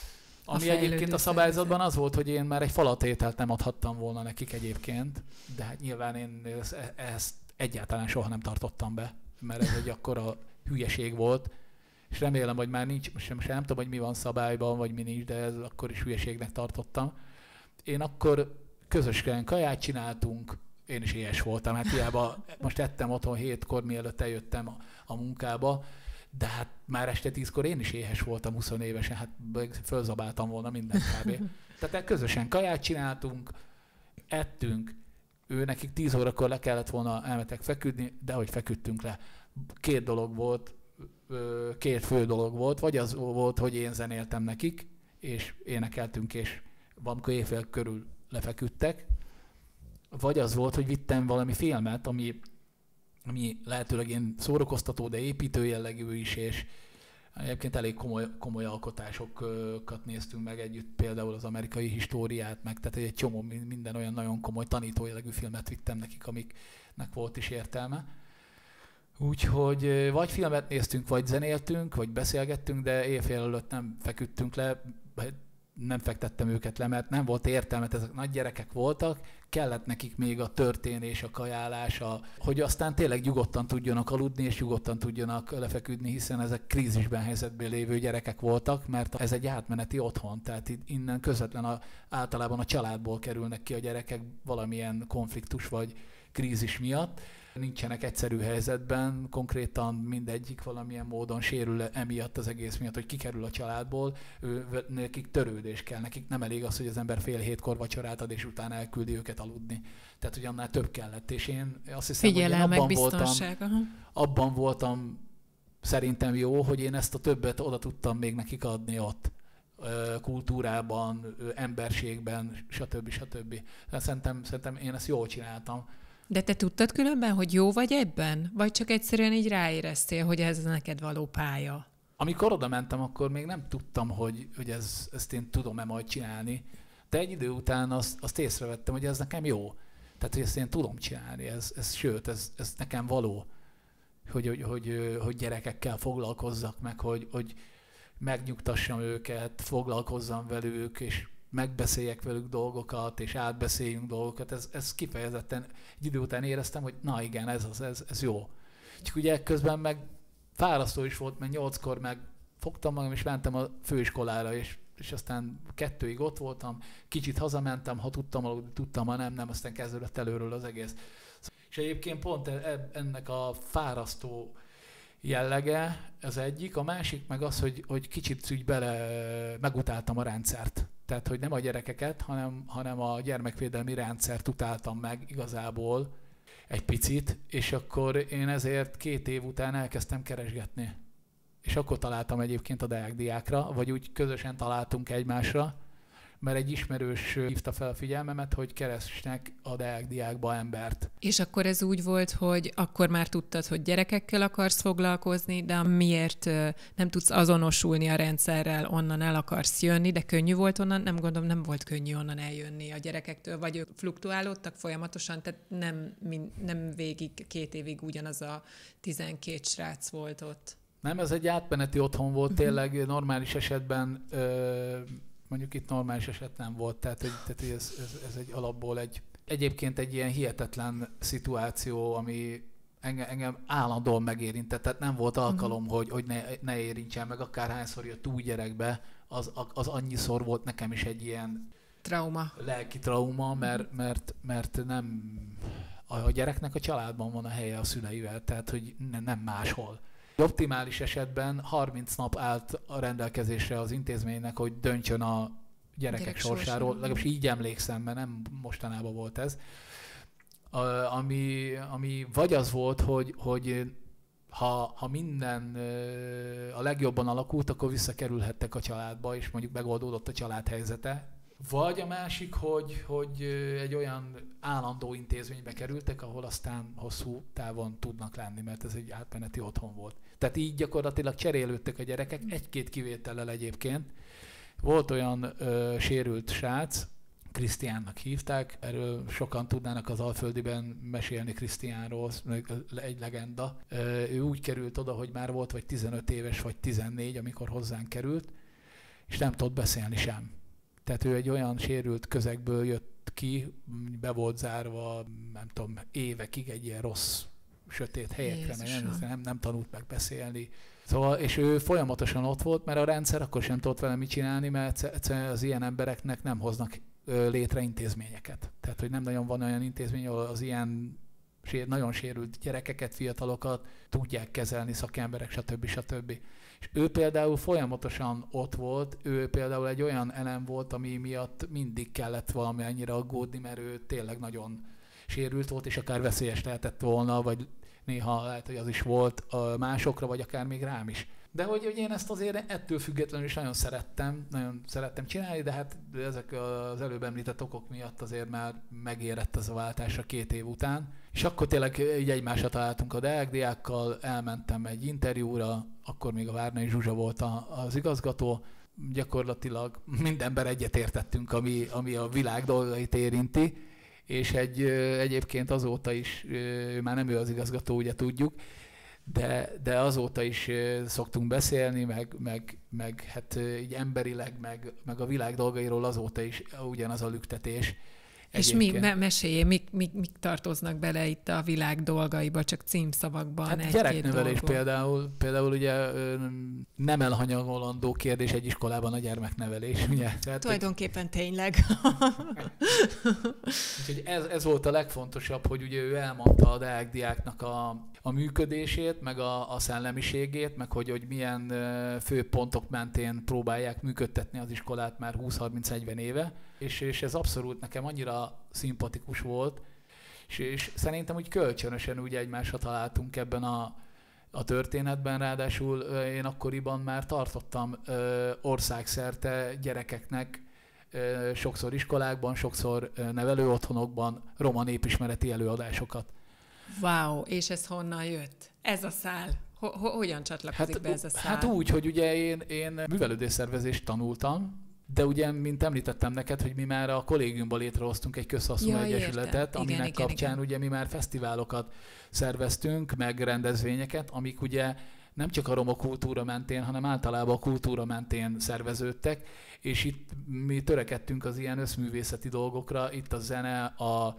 Ami egyébként a szabályzatban az volt, hogy én már egy falatételt nem adhattam volna nekik egyébként, de hát nyilván én ezt egyáltalán soha nem tartottam be, mert ez egy akkora hülyeség volt, és remélem, hogy már nincs, most nem, nem tudom, hogy mi van szabályban, vagy mi nincs, de ez akkor is hülyeségnek tartottam. Én akkor közösen kaját csináltunk, én is éhes voltam, hát hiába most ettem otthon hétkor, mielőtt eljöttem a, a munkába, de hát már este tízkor én is éhes voltam, húsz évesen, hát fölzabáltam volna mindent kb. Tehát közösen kaját csináltunk, ettünk, ő nekik tíz órakor le kellett volna elmetek feküdni, de hogy feküdtünk le. Két dolog volt, két fő dolog volt, vagy az volt, hogy én zenéltem nekik, és énekeltünk, és valamikor éjfél körül lefeküdtek, vagy az volt, hogy vittem valami filmet, ami, ami lehetőleg én szórakoztató, de építő jellegű is, és egyébként elég komoly, komoly alkotásokat néztünk meg együtt, például az Amerikai Históriát, meg tehát egy csomó minden olyan nagyon komoly tanító jellegű filmet vittem nekik, amiknek volt is értelme. Úgyhogy vagy filmet néztünk, vagy zenéltünk, vagy beszélgettünk, de éjfél előtt nem feküdtünk le, nem fektettem őket le, mert nem volt értelme, ezek nagy gyerekek voltak, kellett nekik még a történés, a kajálás, a, hogy aztán tényleg nyugodtan tudjanak aludni, és nyugodtan tudjanak lefeküdni, hiszen ezek krízisben helyzetben lévő gyerekek voltak, mert ez egy átmeneti otthon, tehát innen közvetlen a, általában a családból kerülnek ki a gyerekek valamilyen konfliktus vagy krízis miatt. Nincsenek egyszerű helyzetben, konkrétan mindegyik valamilyen módon sérül emiatt az egész miatt, hogy kikerül a családból, ő, nekik törődés kell, nekik nem elég az, hogy az ember fél hétkor vacsorát ad, és utána elküldi őket aludni. Tehát, hogy annál több kellett, és én azt hiszem, Figyelem, hogy én meg abban biztonság. voltam, abban voltam szerintem jó, hogy én ezt a többet oda tudtam még nekik adni ott. Kultúrában, emberségben, stb. stb. Szerintem, szerintem én ezt jól csináltam. De te tudtad különben, hogy jó vagy ebben? Vagy csak egyszerűen így ráéreztél, hogy ez neked való pálya? Amikor oda mentem, akkor még nem tudtam, hogy, hogy ez, ezt én tudom-e majd csinálni. De egy idő után azt, azt észrevettem, hogy ez nekem jó. Tehát, hogy ezt én tudom csinálni. Ez, ez, sőt, ez, ez nekem való, hogy, hogy, hogy, hogy gyerekekkel foglalkozzak meg, hogy, hogy megnyugtassam őket, foglalkozzam velük, és megbeszéljek velük dolgokat, és átbeszéljünk dolgokat. Ez, ez kifejezetten egy idő után éreztem, hogy na igen, ez az, ez, ez jó. Csak ugye közben meg fárasztó is volt, mert nyolckor meg fogtam magam, és mentem a főiskolára, és, és aztán kettőig ott voltam, kicsit hazamentem, ha tudtam aludni, tudtam, ha nem, nem, aztán kezdődött előről az egész. És egyébként pont ennek a fárasztó jellege az egyik, a másik meg az, hogy, hogy kicsit úgy bele megutáltam a rendszert. Tehát, hogy nem a gyerekeket, hanem, hanem a gyermekvédelmi rendszert utáltam meg igazából egy picit, és akkor én ezért két év után elkezdtem keresgetni. És akkor találtam egyébként a Deák diákra, vagy úgy közösen találtunk egymásra, mert egy ismerős hívta fel a figyelmemet, hogy keresnek a Deák diákba embert. És akkor ez úgy volt, hogy akkor már tudtad, hogy gyerekekkel akarsz foglalkozni, de miért nem tudsz azonosulni a rendszerrel, onnan el akarsz jönni, de könnyű volt onnan, nem gondolom, nem volt könnyű onnan eljönni a gyerekektől, vagy ők fluktuálódtak folyamatosan, tehát nem, nem végig két évig ugyanaz a tizenkét srác volt ott. Nem, ez egy átmeneti otthon volt, uh-huh. Tényleg normális esetben ö, mondjuk itt normális eset nem volt, tehát, hogy, tehát hogy ez, ez, ez egy alapból egy, egyébként egy ilyen hihetetlen szituáció, ami engem, engem állandóan megérintett, tehát nem volt alkalom, uh-huh. hogy, hogy ne, ne érintsen meg, akárhányszor jött új gyerekbe, az, az annyiszor volt nekem is egy ilyen trauma. Lelki trauma, mert, mert, mert nem a gyereknek a családban van a helye a szüleivel, tehát hogy ne, nem máshol. Optimális esetben harminc nap állt a rendelkezésre az intézménynek, hogy döntsön a gyerekek Gyerek sorsáról. Legalábbis így emlékszem, mert nem mostanában volt ez. A, ami, ami vagy az volt, hogy, hogy ha, ha minden a legjobban alakult, akkor visszakerülhettek a családba, és mondjuk megoldódott a család helyzete. Vagy a másik, hogy, hogy egy olyan állandó intézménybe kerültek, ahol aztán hosszú távon tudnak lenni, mert ez egy átmeneti otthon volt. Tehát így gyakorlatilag cserélődtek a gyerekek, egy-két kivétellel egyébként. Volt olyan ö, sérült srác, Krisztiánnak hívták, erről sokan tudnának az Alföldiben mesélni Krisztiánról, egy legenda. Ö, ő úgy került oda, hogy már volt vagy tizenöt éves, vagy tizennégy, amikor hozzánk került, és nem tudott beszélni sem. Tehát ő egy olyan sérült közegből jött ki, be volt zárva, nem tudom, évekig egy ilyen rossz, sötét helyekre, mert nem, nem, nem tanult meg beszélni. Szóval, és ő folyamatosan ott volt, mert a rendszer akkor sem tudott vele mit csinálni, mert egyszerűen az ilyen embereknek nem hoznak létre intézményeket. Tehát, hogy nem nagyon van olyan intézmény, ahol az ilyen nagyon sérült gyerekeket, fiatalokat tudják kezelni, szakemberek, stb. stb. És ő például folyamatosan ott volt, ő például egy olyan elem volt, ami miatt mindig kellett valami annyira aggódni, mert ő tényleg nagyon sérült volt, és akár veszélyes lehetett volna, vagy néha lehet, hogy az is volt másokra, vagy akár még rám is. De hogy, hogy én ezt azért ettől függetlenül is nagyon szerettem, nagyon szerettem csinálni, de hát ezek az előbb említett okok miatt azért már megérett ez a váltás a két év után. És akkor tényleg így egymásra találtunk a Deák diákkal, elmentem egy interjúra, akkor még a Várnai Zsuzsa volt az igazgató. Gyakorlatilag mindenben egyetértettünk, ami, ami a világ dolgait érinti, és egy, egyébként azóta is, már nem ő az igazgató, ugye tudjuk, de, de azóta is szoktunk beszélni, meg, meg, meg hát így emberileg, meg, meg a világ dolgairól azóta is ugyanaz a lüktetés. És mi, me- meséljél, mik, mik, mik tartoznak bele itt a világ dolgaiba, csak címszavakban hát egy-két gyereknevelés dolgot. például, például ugye nem elhanyagolandó kérdés egy iskolában a gyermeknevelés. Ugye? Tehát, Tulajdonképpen hogy... tényleg. Úgyhogy ez, ez volt a legfontosabb, hogy ugye ő elmondta a Deák diáknak a, a működését, meg a, a szellemiségét, meg hogy, hogy milyen fő pontok mentén próbálják működtetni az iskolát már húsz-harminc-negyven éve. És, és ez abszolút nekem annyira szimpatikus volt, és, és szerintem úgy kölcsönösen úgy egymásra találtunk ebben a, a történetben, ráadásul én akkoriban már tartottam ö, országszerte gyerekeknek ö, sokszor iskolákban, sokszor nevelőotthonokban roma népismereti előadásokat. Wow, és ez honnan jött? Ez a szál. Ho- ho- hogyan csatlakozik hát, be ez a szál? Hát úgy, hogy ugye én, én művelődésszervezést tanultam, de ugye, mint említettem neked, hogy mi már a kollégiumban létrehoztunk egy közhasznú ja, egyesületet, igen, aminek igen, kapcsán igen. ugye mi már fesztiválokat szerveztünk, meg rendezvényeket, amik ugye nem csak a roma kultúra mentén, hanem általában a kultúra mentén szerveződtek, és itt mi törekedtünk az ilyen összművészeti dolgokra, itt a zene, a,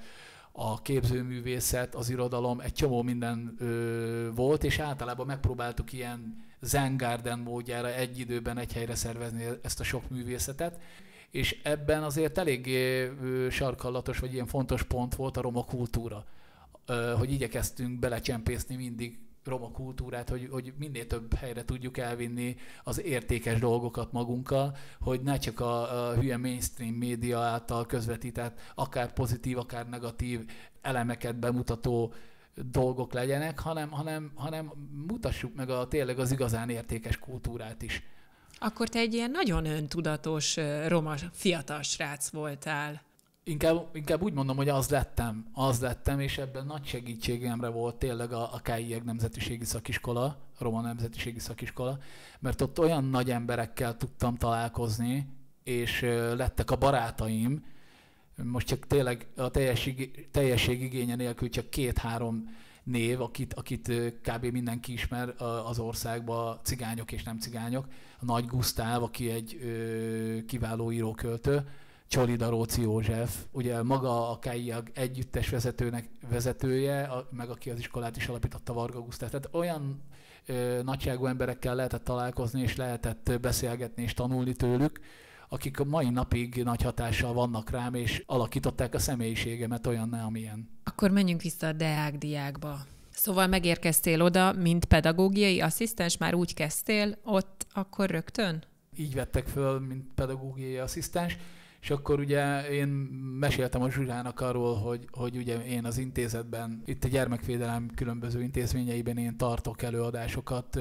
a képzőművészet, az irodalom, egy csomó minden ö, volt, és általában megpróbáltuk ilyen Zen Garden módjára egy időben egy helyre szervezni ezt a sok művészetet, és ebben azért eléggé sarkallatos, vagy ilyen fontos pont volt a roma kultúra, hogy igyekeztünk belecsempészni mindig roma kultúrát, hogy, hogy minél több helyre tudjuk elvinni az értékes dolgokat magunkkal, hogy ne csak a, a hülye mainstream média által közvetített, akár pozitív, akár negatív elemeket bemutató dolgok legyenek, hanem, hanem, hanem mutassuk meg a, tényleg az igazán értékes kultúrát is. Akkor te egy ilyen nagyon öntudatos roma fiatal srác voltál. Inkább, inkább úgy mondom, hogy az lettem, az lettem, és ebben nagy segítségemre volt tényleg a, a ká i e gé Nemzetiségi Szakiskola, a Roma Nemzetiségi Szakiskola, mert ott olyan nagy emberekkel tudtam találkozni, és lettek a barátaim, most csak tényleg a teljesség, teljesség igénye nélkül csak két-három név, akit, akit kb. Mindenki ismer az országban, cigányok és nem cigányok. A Nagy Gusztáv, aki egy ö, kiváló íróköltő, Csolida Róci József, ugye maga a ká i e gé együttes vezetőnek, vezetője, a, meg aki az iskolát is alapította, Varga Gusztáv. Tehát olyan ö, nagyságú emberekkel lehetett találkozni, és lehetett beszélgetni és tanulni tőlük, akik a mai napig nagy hatással vannak rám, és alakították a személyiségemet olyanná, amilyen. Akkor menjünk vissza a Deák diákba. Szóval megérkeztél oda, mint pedagógiai asszisztens, már úgy kezdtél ott akkor rögtön? Így vettek föl, mint pedagógiai asszisztens, és akkor ugye én meséltem a Zsuzsának arról, hogy, hogy ugye én az intézetben, itt a gyermekvédelem különböző intézményeiben én tartok előadásokat,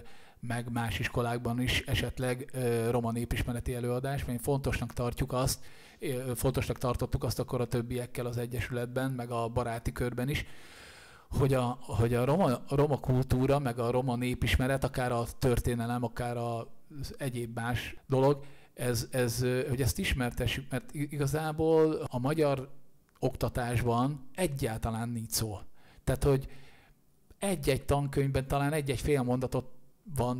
meg más iskolákban is esetleg roma népismereti előadás, mert fontosnak tartjuk azt, fontosnak tartottuk azt akkor a többiekkel az egyesületben, meg a baráti körben is, hogy a, hogy a, roma, a roma kultúra, meg a roma népismeret, akár a történelem, akár az egyéb más dolog, ez, ez, hogy ezt ismertessük, mert igazából a magyar oktatásban egyáltalán nincs szó. Tehát, hogy egy-egy tankönyvben talán egy-egy fél mondatot van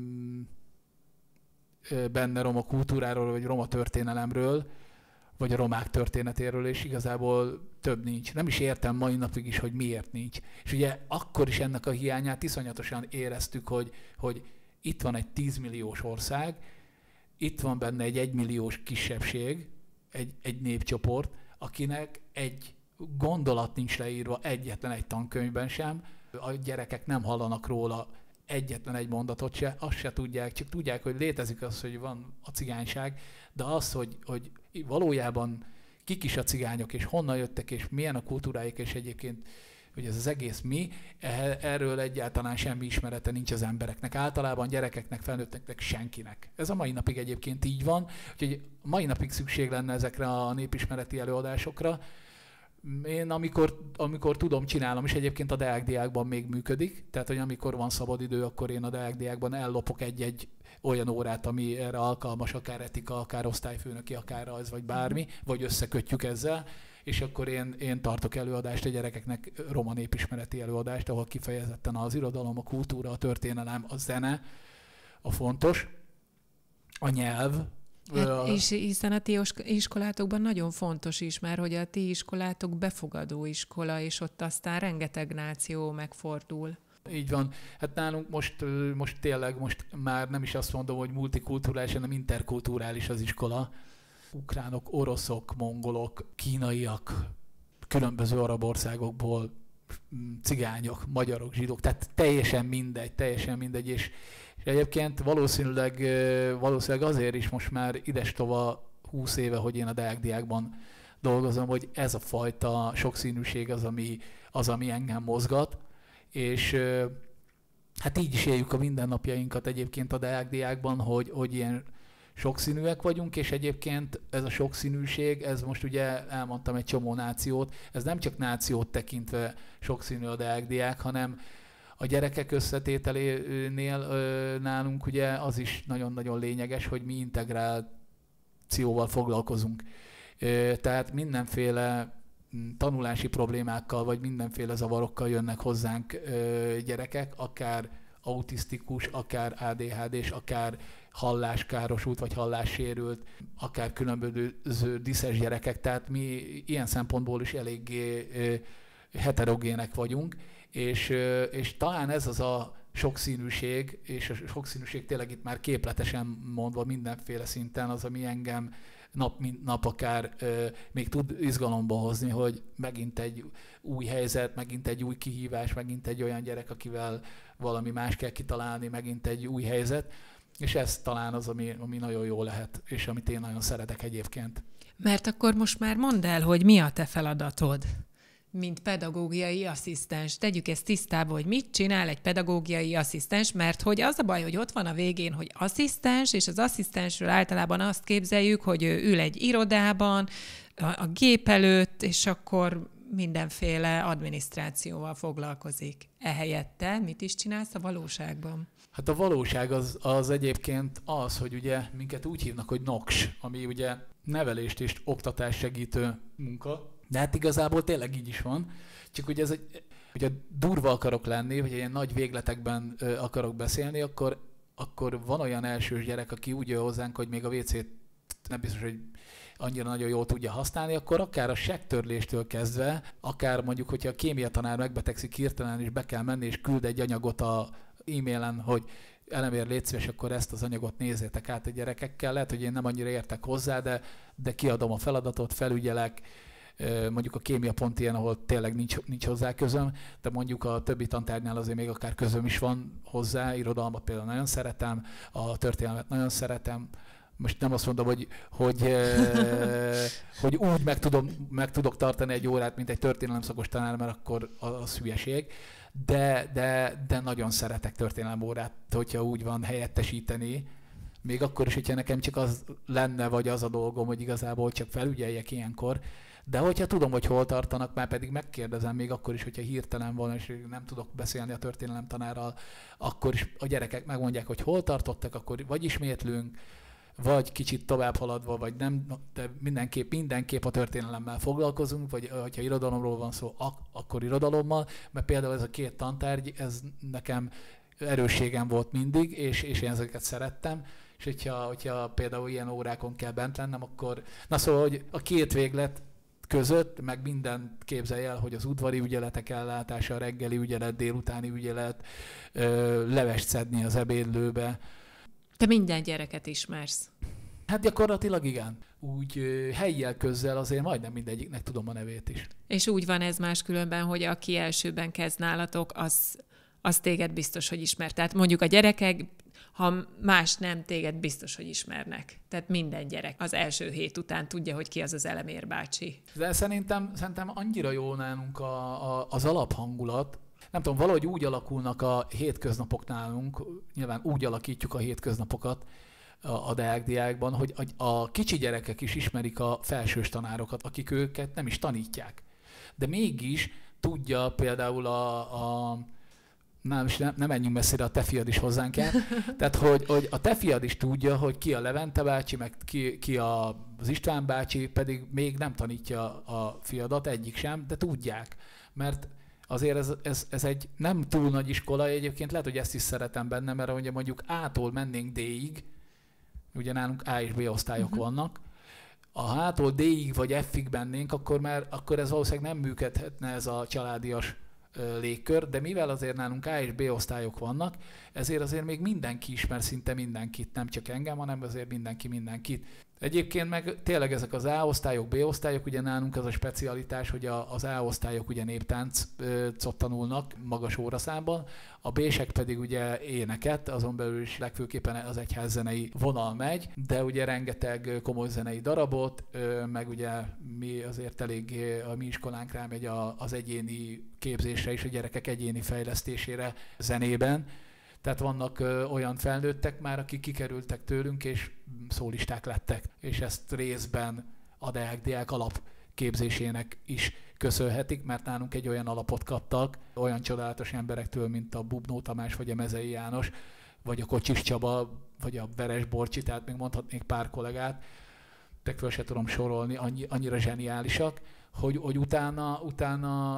benne roma kultúráról, vagy roma történelemről, vagy a romák történetéről, és igazából több nincs. Nem is értem mai napig is, hogy miért nincs. És ugye akkor is ennek a hiányát iszonyatosan éreztük, hogy, hogy itt van egy tízmilliós ország, itt van benne egy egymilliós kisebbség, egy, egy népcsoport, akinek egy gondolat nincs leírva egyetlen egy tankönyvben sem, a gyerekek nem hallanak róla egyetlen egy mondatot se, azt se tudják, csak tudják, hogy létezik az, hogy van a cigányság, de az, hogy, hogy valójában kik is a cigányok, és honnan jöttek, és milyen a kultúrájuk, és egyébként, hogy ez az egész mi, erről egyáltalán semmi ismerete nincs az embereknek. Általában gyerekeknek, felnőtteknek, senkinek. Ez a mai napig egyébként így van, úgyhogy mai napig szükség lenne ezekre a népismereti előadásokra. Én amikor, amikor tudom, csinálom, és egyébként a Deák diákban még működik, tehát hogy amikor van szabadidő, akkor én a Deák diákban ellopok egy-egy olyan órát, ami erre alkalmas, akár etika, akár osztályfőnöki, akár rajz, vagy bármi, vagy összekötjük ezzel, és akkor én, én tartok előadást a gyerekeknek, roma népismereti előadást, ahol kifejezetten az irodalom, a kultúra, a történelem, a zene a fontos, a nyelv. Hát, és hiszen a ti iskolátokban nagyon fontos is, mert hogy a ti iskolátok befogadó iskola, és ott aztán rengeteg náció megfordul. Így van. Hát nálunk most, most tényleg, most már nem is azt mondom, hogy multikulturális, hanem interkulturális az iskola. Ukránok, oroszok, mongolok, kínaiak, különböző arab országokból, cigányok, magyarok, zsidók, tehát teljesen mindegy, teljesen mindegy, és, és egyébként valószínűleg, valószínűleg azért is most már idestova húsz éve, hogy én a Deák-Diákban dolgozom, hogy ez a fajta sokszínűség az, ami, az, ami engem mozgat, és hát így is éljük a mindennapjainkat egyébként a Deák-Diákban, hogy, hogy ilyen sokszínűek vagyunk, és egyébként ez a sokszínűség, ez most ugye elmondtam egy csomó nációt, ez nem csak nációt tekintve sokszínű a Deák-Diák, hanem a gyerekek összetételénél nálunk ugye az is nagyon-nagyon lényeges, hogy mi integrációval foglalkozunk. Tehát mindenféle tanulási problémákkal, vagy mindenféle zavarokkal jönnek hozzánk gyerekek, akár autisztikus, akár á dé há dés, akár halláskárosult, vagy hallássérült, akár különböző diszes gyerekek, tehát mi ilyen szempontból is eléggé heterogének vagyunk, és, és talán ez az a sokszínűség, és a sokszínűség tényleg itt már képletesen mondva mindenféle szinten az, ami engem nap mint nap akár euh, még tud izgalomba hozni, hogy megint egy új helyzet, megint egy új kihívás, megint egy olyan gyerek, akivel valami más kell kitalálni, megint egy új helyzet, és ez talán az, ami, ami nagyon jó lehet, és amit én nagyon szeretek egyébként. Mert akkor most már mondd el, hogy mi a te feladatod, mint pedagógiai asszisztens. Tegyük ezt tisztába, hogy mit csinál egy pedagógiai asszisztens, mert hogy az a baj, hogy ott van a végén, hogy asszisztens, és az asszisztensről általában azt képzeljük, hogy ő ül egy irodában, a, a gép előtt, és akkor mindenféle adminisztrációval foglalkozik. Ehelyett te mit is csinálsz a valóságban? Hát a valóság az, az egyébként az, hogy ugye minket úgy hívnak, hogy noks, ami ugye nevelést és oktatás segítő munka, de hát igazából tényleg így is van, csak ugye ez egy, ugye durva akarok lenni, vagy ilyen nagy végletekben ö, akarok beszélni, akkor, akkor van olyan elsős gyerek, aki úgy jön hozzánk, hogy még a vécét nem biztos, hogy annyira nagyon jól tudja használni, akkor akár a segtörléstől kezdve, akár mondjuk, hogyha a kémia tanár megbetegszik hirtelen, és be kell menni, és küld egy anyagot a e-mailen, hogy Elemér, légy szíves, akkor ezt az anyagot nézzétek át a gyerekekkel. Lehet, hogy én nem annyira értek hozzá, de, de kiadom a feladatot, felügyelek, mondjuk a kémia pont ilyen, ahol tényleg nincs, nincs hozzá közöm, de mondjuk a többi tantárgynál azért még akár közöm is van hozzá, irodalmat például nagyon szeretem, a történelmet nagyon szeretem. Most nem azt mondom, hogy, hogy, hogy úgy meg, tudom, meg tudok tartani egy órát, mint egy történelemszakos tanár, mert akkor az hülyeség. De, de, de nagyon szeretek történelem órát, hogyha úgy van, helyettesíteni. Még akkor is, hogyha nekem csak az lenne, vagy az a dolgom, hogy igazából csak felügyeljek ilyenkor. De hogyha tudom, hogy hol tartanak, már pedig megkérdezem, még akkor is, hogyha hirtelen van, és nem tudok beszélni a történelem tanárral, akkor is a gyerekek megmondják, hogy hol tartottak, akkor vagy ismétlünk, vagy kicsit tovább haladva, vagy nem, de mindenképp, mindenképp a történelemmel foglalkozunk, vagy ha irodalomról van szó, ak- akkor irodalommal, mert például ez a két tantárgy, ez nekem erősségem volt mindig, és, és én ezeket szerettem, és hogyha, hogyha például ilyen órákon kell bent lennem, akkor, na szóval, hogy a két véglet között, meg minden képzelj el, hogy az udvari ügyeletek ellátása, a reggeli ügyelet, délutáni ügyelet, levest szedni az ebédlőbe. Te minden gyereket ismersz. Hát gyakorlatilag igen. Úgy helyjel közzel azért majdnem mindegyiknek tudom a nevét is. És úgy van ez máskülönben, hogy aki elsőben kezd nálatok, az, az téged biztos, hogy ismer. Tehát mondjuk a gyerekek, ha más nem, téged biztos, hogy ismernek. Tehát minden gyerek az első hét után tudja, hogy ki az az Elemér bácsi. De szerintem, szerintem annyira jó nálunk a, a, az alaphangulat. Nem tudom, valahogy úgy alakulnak a hétköznapok nálunk, nyilván úgy alakítjuk a hétköznapokat a, a Deák-Diákban, hogy a, a kicsi gyerekek is ismerik a felsős tanárokat, akik őket nem is tanítják. De mégis tudja például a, a Nem, nem, nem menjünk messzire, a te fiad is hozzánk el. Tehát, hogy, hogy a te fiad is tudja, hogy ki a Levente bácsi, meg ki, ki a, az István bácsi, pedig még nem tanítja a fiadat, egyik sem, de tudják. Mert azért ez, ez, ez egy nem túl nagy iskola, egyébként lehet, hogy ezt is szeretem benne, mert ugye mondjuk A-tól mennénk D-ig, ugye nálunk A és B osztályok uh-huh. vannak, ha A-tól D-ig vagy F-ig mennénk, akkor, már, akkor ez valószínűleg nem működhetne ez a családias légkör, de mivel azért nálunk A és B osztályok vannak, ezért azért még mindenki ismer szinte mindenkit, nem csak engem, hanem azért mindenki mindenkit. Egyébként meg tényleg ezek az A-osztályok, B-osztályok, ugye nálunk az a specialitás, hogy a, az A-osztályok ugye néptáncot tanulnak magas óraszámban, a B-sek pedig ugye éneket, azon belül is legfőképpen az egyházzenei vonal megy, de ugye rengeteg komoly zenei darabot, meg ugye mi azért eléggé a mi iskolánk rámegy az egyéni képzésre és a gyerekek egyéni fejlesztésére zenében. Tehát vannak ö, olyan felnőttek már, akik kikerültek tőlünk, és szólisták lettek. És ezt részben a deák-diák alapképzésének is köszönhetik, mert nálunk egy olyan alapot kaptak, olyan csodálatos emberektől, mint a Bubnó Tamás, vagy a Mezei János, vagy a Kocsis Csaba, vagy a Veres Borcsi, tehát még mondhatnék pár kollégát, de föl se tudom sorolni, annyi, annyira zseniálisak, hogy, hogy utána, utána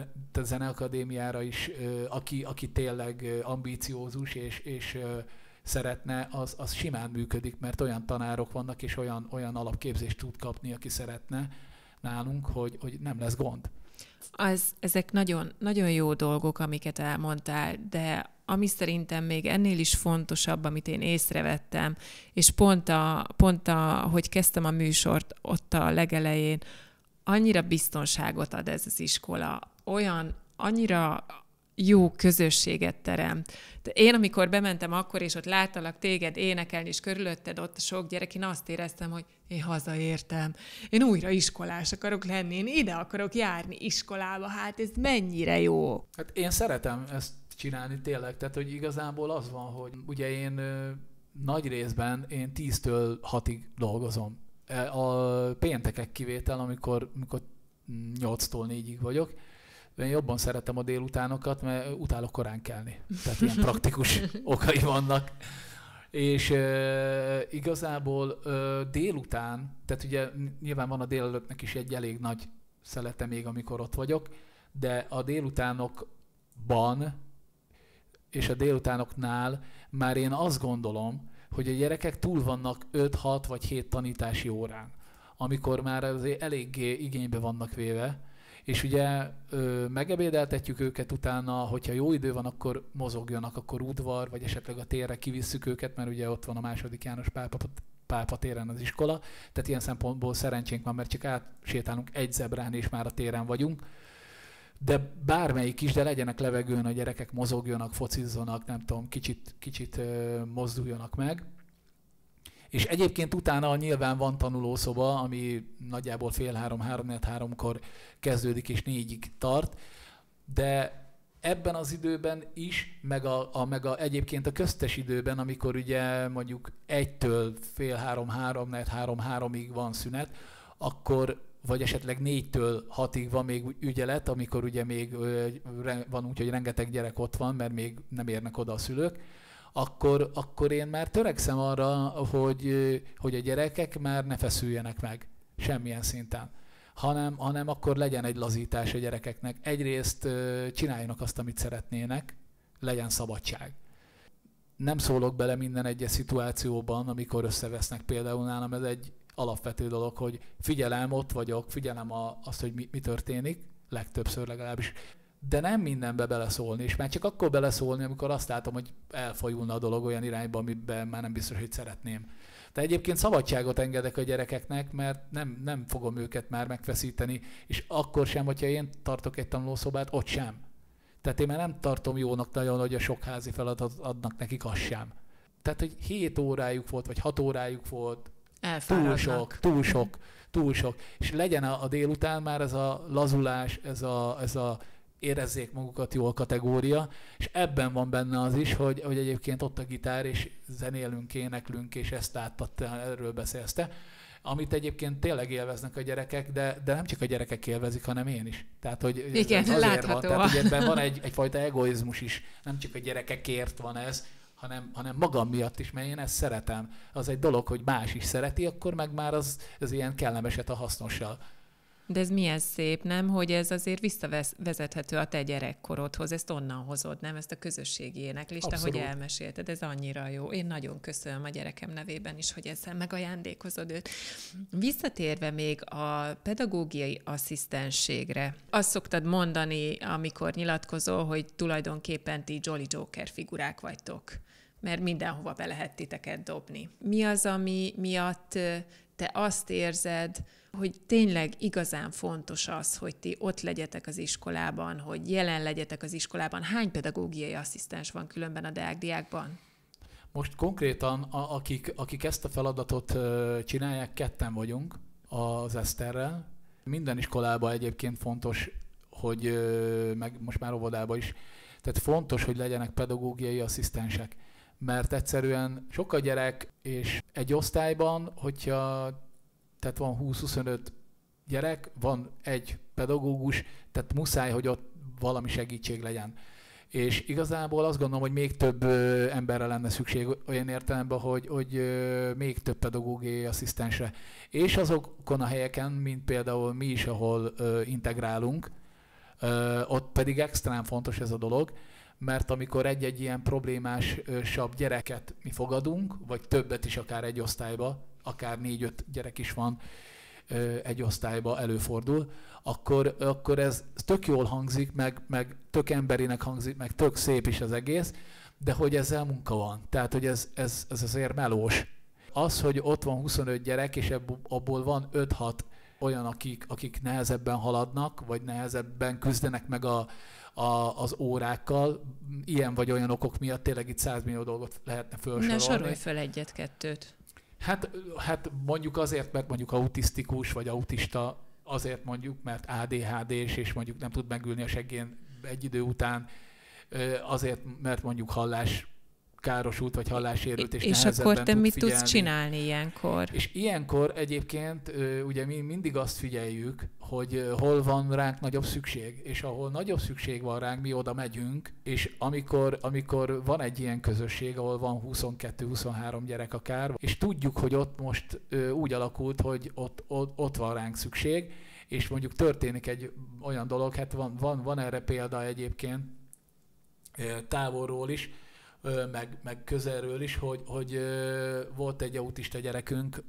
a Zeneakadémiára is, aki, aki tényleg ambíciózus és, és szeretne, az, az simán működik, mert olyan tanárok vannak, és olyan, olyan alapképzést tud kapni, aki szeretne nálunk, hogy, hogy nem lesz gond. Az, ezek nagyon, nagyon jó dolgok, amiket elmondtál, de ami szerintem még ennél is fontosabb, amit én észrevettem, és pont, a, pont a, hogy kezdtem a műsort ott a legelején, annyira biztonságot ad ez az iskola, olyan, annyira jó közösséget teremt. De én, amikor bementem akkor, és ott láttalak téged énekelni, és körülötted ott a sok gyerek, én azt éreztem, hogy én hazaértem. Én újra iskolás akarok lenni, én ide akarok járni iskolába, hát ez mennyire jó. Hát én szeretem ezt csinálni tényleg, tehát hogy igazából az van, hogy ugye én ö, nagy részben én tíztől hatig dolgozom. A péntekek kivétel, amikor, amikor nyolctól négyig vagyok, én jobban szeretem a délutánokat, mert utálok korán kelni. Tehát ilyen praktikus okai vannak. És e, igazából e, délután, tehát ugye nyilván van a délelőttnek is egy elég nagy szelete még, amikor ott vagyok, de a délutánokban és a délutánoknál már én azt gondolom, hogy a gyerekek túl vannak öt, hat vagy hét tanítási órán, amikor már azért eléggé igénybe vannak véve, és ugye ö, megebédeltetjük őket utána, hogyha jó idő van, akkor mozogjanak, akkor udvar, vagy esetleg a térre kivisszük őket, mert ugye ott van a második János Pápa, Pápa téren az iskola, tehát ilyen szempontból szerencsénk van, mert csak átsétálunk egy zebrán, és már a téren vagyunk. De bármelyik is, de legyenek levegőn, a gyerekek mozogjanak, focizzanak, nem tudom, kicsit, kicsit ö, mozduljanak meg. És egyébként utána nyilván van tanulószoba, ami nagyjából fél három, három, háromkor kezdődik és négyig tart, de ebben az időben is, meg, a, a, meg a, egyébként a köztes időben, amikor ugye mondjuk egytől fél három, három, három, háromig van szünet, akkor vagy esetleg négytől hatig van még ügyelet, amikor ugye még van úgy, hogy rengeteg gyerek ott van, mert még nem érnek oda a szülők, akkor, akkor én már törekszem arra, hogy, hogy a gyerekek már ne feszüljenek meg semmilyen szinten, hanem, hanem akkor legyen egy lazítás a gyerekeknek. Egyrészt csináljanak azt, amit szeretnének, legyen szabadság. Nem szólok bele minden egyes szituációban, amikor összevesznek, például nálam ez egy alapvető dolog, hogy figyelem, ott vagyok, figyelem a, azt, hogy mi, mi történik, legtöbbször legalábbis, de nem mindenbe beleszólni, és már csak akkor beleszólni, amikor azt látom, hogy elfajulna a dolog olyan irányba, amiben már nem biztos, hogy szeretném. De egyébként szabadságot engedek a gyerekeknek, mert nem, nem fogom őket már megfeszíteni, és akkor sem, hogyha én tartok egy tanulószobát, ott sem. Tehát én már nem tartom jónak nagyon, hogy a sok házi feladatot adnak nekik, az sem. Tehát, hogy hét órájuk volt, vagy hat órájuk volt, túl sok, túl sok, túl sok. És legyen a, a délután már ez a lazulás, ez a, ez a érezzék magukat jól kategória, és ebben van benne az is, hogy, hogy egyébként ott a gitár, és zenélünk, éneklünk, és ezt láttatta, erről beszélsz te. amit egyébként tényleg élveznek a gyerekek, de, de nem csak a gyerekek élvezik, hanem én is. Tehát, hogy igen, azért látható. van. Tehát, hogy ebben van egy, egyfajta egoizmus is. Nem csak a gyerekekért van ez, hanem, hanem magam miatt is, mert én ezt szeretem. Az egy dolog, hogy más is szereti, akkor meg már az, az ilyen kellemeset a hasznossal. De ez milyen szép, nem? Hogy ez azért visszavezethető a te gyerekkorodhoz, ezt onnan hozod, nem? Ezt a közösségi éneklést, ahogy elmesélted, ez annyira jó. Én nagyon köszönöm a gyerekem nevében is, hogy ezzel megajándékozod őt. Visszatérve még a pedagógiai asszisztensségre, azt szoktad mondani, amikor nyilatkozol, hogy tulajdonképpen ti Jolly Joker figurák vagytok, mert mindenhova be lehet titeket dobni. Mi az, ami miatt te azt érzed, hogy tényleg igazán fontos az, hogy ti ott legyetek az iskolában, hogy jelen legyetek az iskolában? Hány pedagógiai asszisztens van különben a Deák Diákban? Most konkrétan, a, akik, akik ezt a feladatot uh, csinálják, ketten vagyunk az Eszterrel. Minden iskolában egyébként fontos, hogy uh, meg most már óvodában is, tehát fontos, hogy legyenek pedagógiai asszisztensek. Mert egyszerűen sok a gyerek, és egy osztályban, hogyha tehát van húsz-huszonöt gyerek, van egy pedagógus, tehát muszáj, hogy ott valami segítség legyen. És igazából azt gondolom, hogy még több ö, emberre lenne szükség olyan értelemben, hogy, hogy ö, még több pedagógiai asszisztensre. És azokon a helyeken, mint például mi is, ahol ö, integrálunk, ö, ott pedig extrán fontos ez a dolog, mert amikor egy-egy ilyen problémásabb gyereket mi fogadunk, vagy többet is akár egy osztályba, akár négy-öt gyerek is van egy osztályba, előfordul, akkor, akkor ez tök jól hangzik, meg, meg tök emberinek hangzik, meg tök szép is az egész, de hogy ezzel munka van. Tehát, hogy ez, ez, ez azért melós. Az, hogy ott van huszonöt gyerek, és abból van öt-hat olyan, akik, akik nehezebben haladnak, vagy nehezebben küzdenek meg a, a, az órákkal, ilyen vagy olyan okok miatt tényleg itt százmillió dolgot lehetne felsorolni. Ne sorolj föl egyet-kettőt. Hát, hát mondjuk azért, mert mondjuk autisztikus vagy autista, azért mondjuk, mert á dé há dés, és mondjuk nem tud megülni a seggén egy idő után, azért, mert mondjuk hallás károsult, vagy hallássérült, és, és nehezebben akkor te tud mit figyelni. tudsz csinálni ilyenkor? És ilyenkor egyébként ugye mi mindig azt figyeljük, hogy hol van ránk nagyobb szükség, és ahol nagyobb szükség van ránk, mi oda megyünk, és amikor, amikor van egy ilyen közösség, ahol van huszonkettő-huszonhárom gyerek akár, és tudjuk, hogy ott most úgy alakult, hogy ott, ott, ott van ránk szükség, és mondjuk történik egy olyan dolog, hát van, van, van erre példa egyébként távolról is, Meg, meg közelről is, hogy, hogy volt egy autista gyerekünk,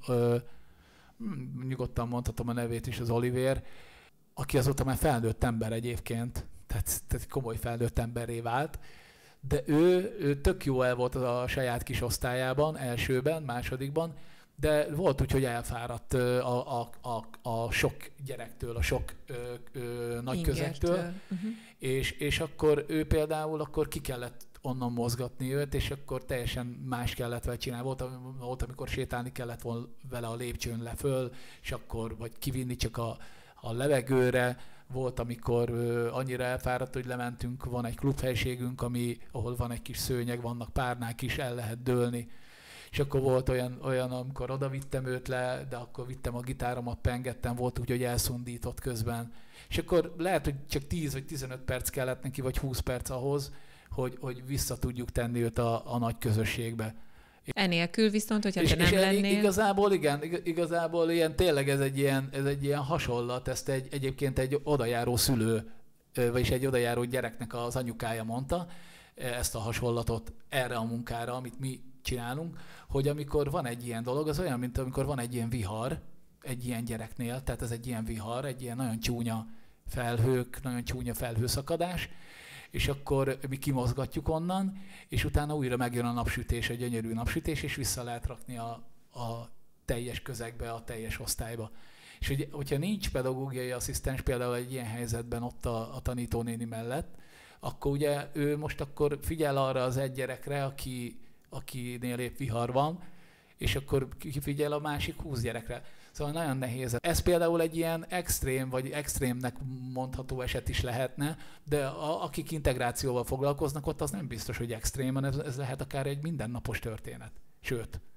nyugodtan mondhatom a nevét is, az Oliver, aki azóta már felnőtt ember egyébként, tehát, tehát komoly felnőtt emberré vált, de ő, ő tök jó el volt a saját kis osztályában, elsőben, másodikban, de volt úgy, hogy elfáradt a, a, a, a sok gyerektől, a sok ö, ö, nagy közektől, uh-huh. és, és akkor ő például akkor ki kellett onnan mozgatni őt, és akkor teljesen más kellett vele csinálni. Volt, volt, amikor sétálni kellett volna vele a lépcsőn leföl, és akkor vagy kivinni csak a, a levegőre. Volt, amikor uh, annyira elfáradt, hogy lementünk, van egy klubhelyiségünk, ami, ahol van egy kis szőnyeg, vannak párnák is, el lehet dőlni. És akkor volt olyan, olyan, amikor oda vittem őt le, de akkor vittem a gitáromat, pengettem, volt úgy, hogy elszundított közben. És akkor lehet, hogy csak tíz vagy tizenöt perc kellett neki, vagy húsz perc ahhoz, hogy, hogy vissza tudjuk tenni őt a, a nagy közösségbe. Enélkül viszont, hogyha és, te nem és lennél... Igazából igen, igazából ilyen, tényleg ez egy ilyen, ez egy ilyen hasonlat, ezt egy, egyébként egy odajáró szülő, vagyis egy odajáró gyereknek az anyukája mondta, ezt a hasonlatot erre a munkára, amit mi csinálunk, hogy amikor van egy ilyen dolog, az olyan, mint amikor van egy ilyen vihar, egy ilyen gyereknél, tehát ez egy ilyen vihar, egy ilyen nagyon csúnya felhők, nagyon csúnya felhőszakadás, és akkor mi kimozgatjuk onnan, és utána újra megjön a napsütés, a gyönyörű napsütés, és vissza lehet rakni a, a teljes közegbe, a teljes osztályba. És hogy, hogyha nincs pedagógiai asszisztens például egy ilyen helyzetben ott a, a tanítónéni mellett, akkor ugye ő most akkor figyel arra az egy gyerekre, aki, akinél épp vihar van, és akkor kifigyel a másik húsz gyerekre. Szóval nagyon nehéz. Ez például egy ilyen extrém, vagy extrémnek mondható eset is lehetne, de a, akik integrációval foglalkoznak, ott az nem biztos, hogy extrém, hanem ez, ez lehet akár egy mindennapos történet. Sőt,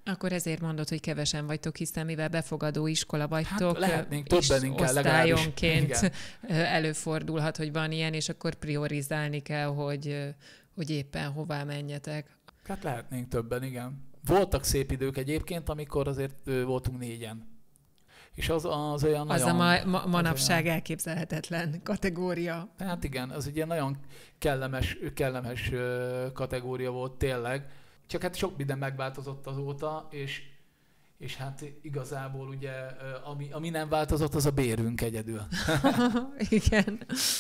Akkor ezért mondod, hogy kevesen vagytok, hiszen mivel befogadó iskola vagytok, hát lehetnénk többen inkább, osztályonként előfordulhat, hogy van ilyen, és akkor priorizálni kell, hogy, hogy éppen hová menjetek. Hát lehetnénk többen, igen. Voltak szép idők egyébként, amikor azért voltunk négyen. És az, az olyan az nagyon... Az a ma, ma, manapság olyan elképzelhetetlen kategória. Hát igen, az egy ilyen nagyon kellemes, kellemes kategória volt tényleg. Csak hát sok minden megváltozott azóta, és, és hát igazából ugye, ami, ami nem változott, az a bérünk egyedül. Igen.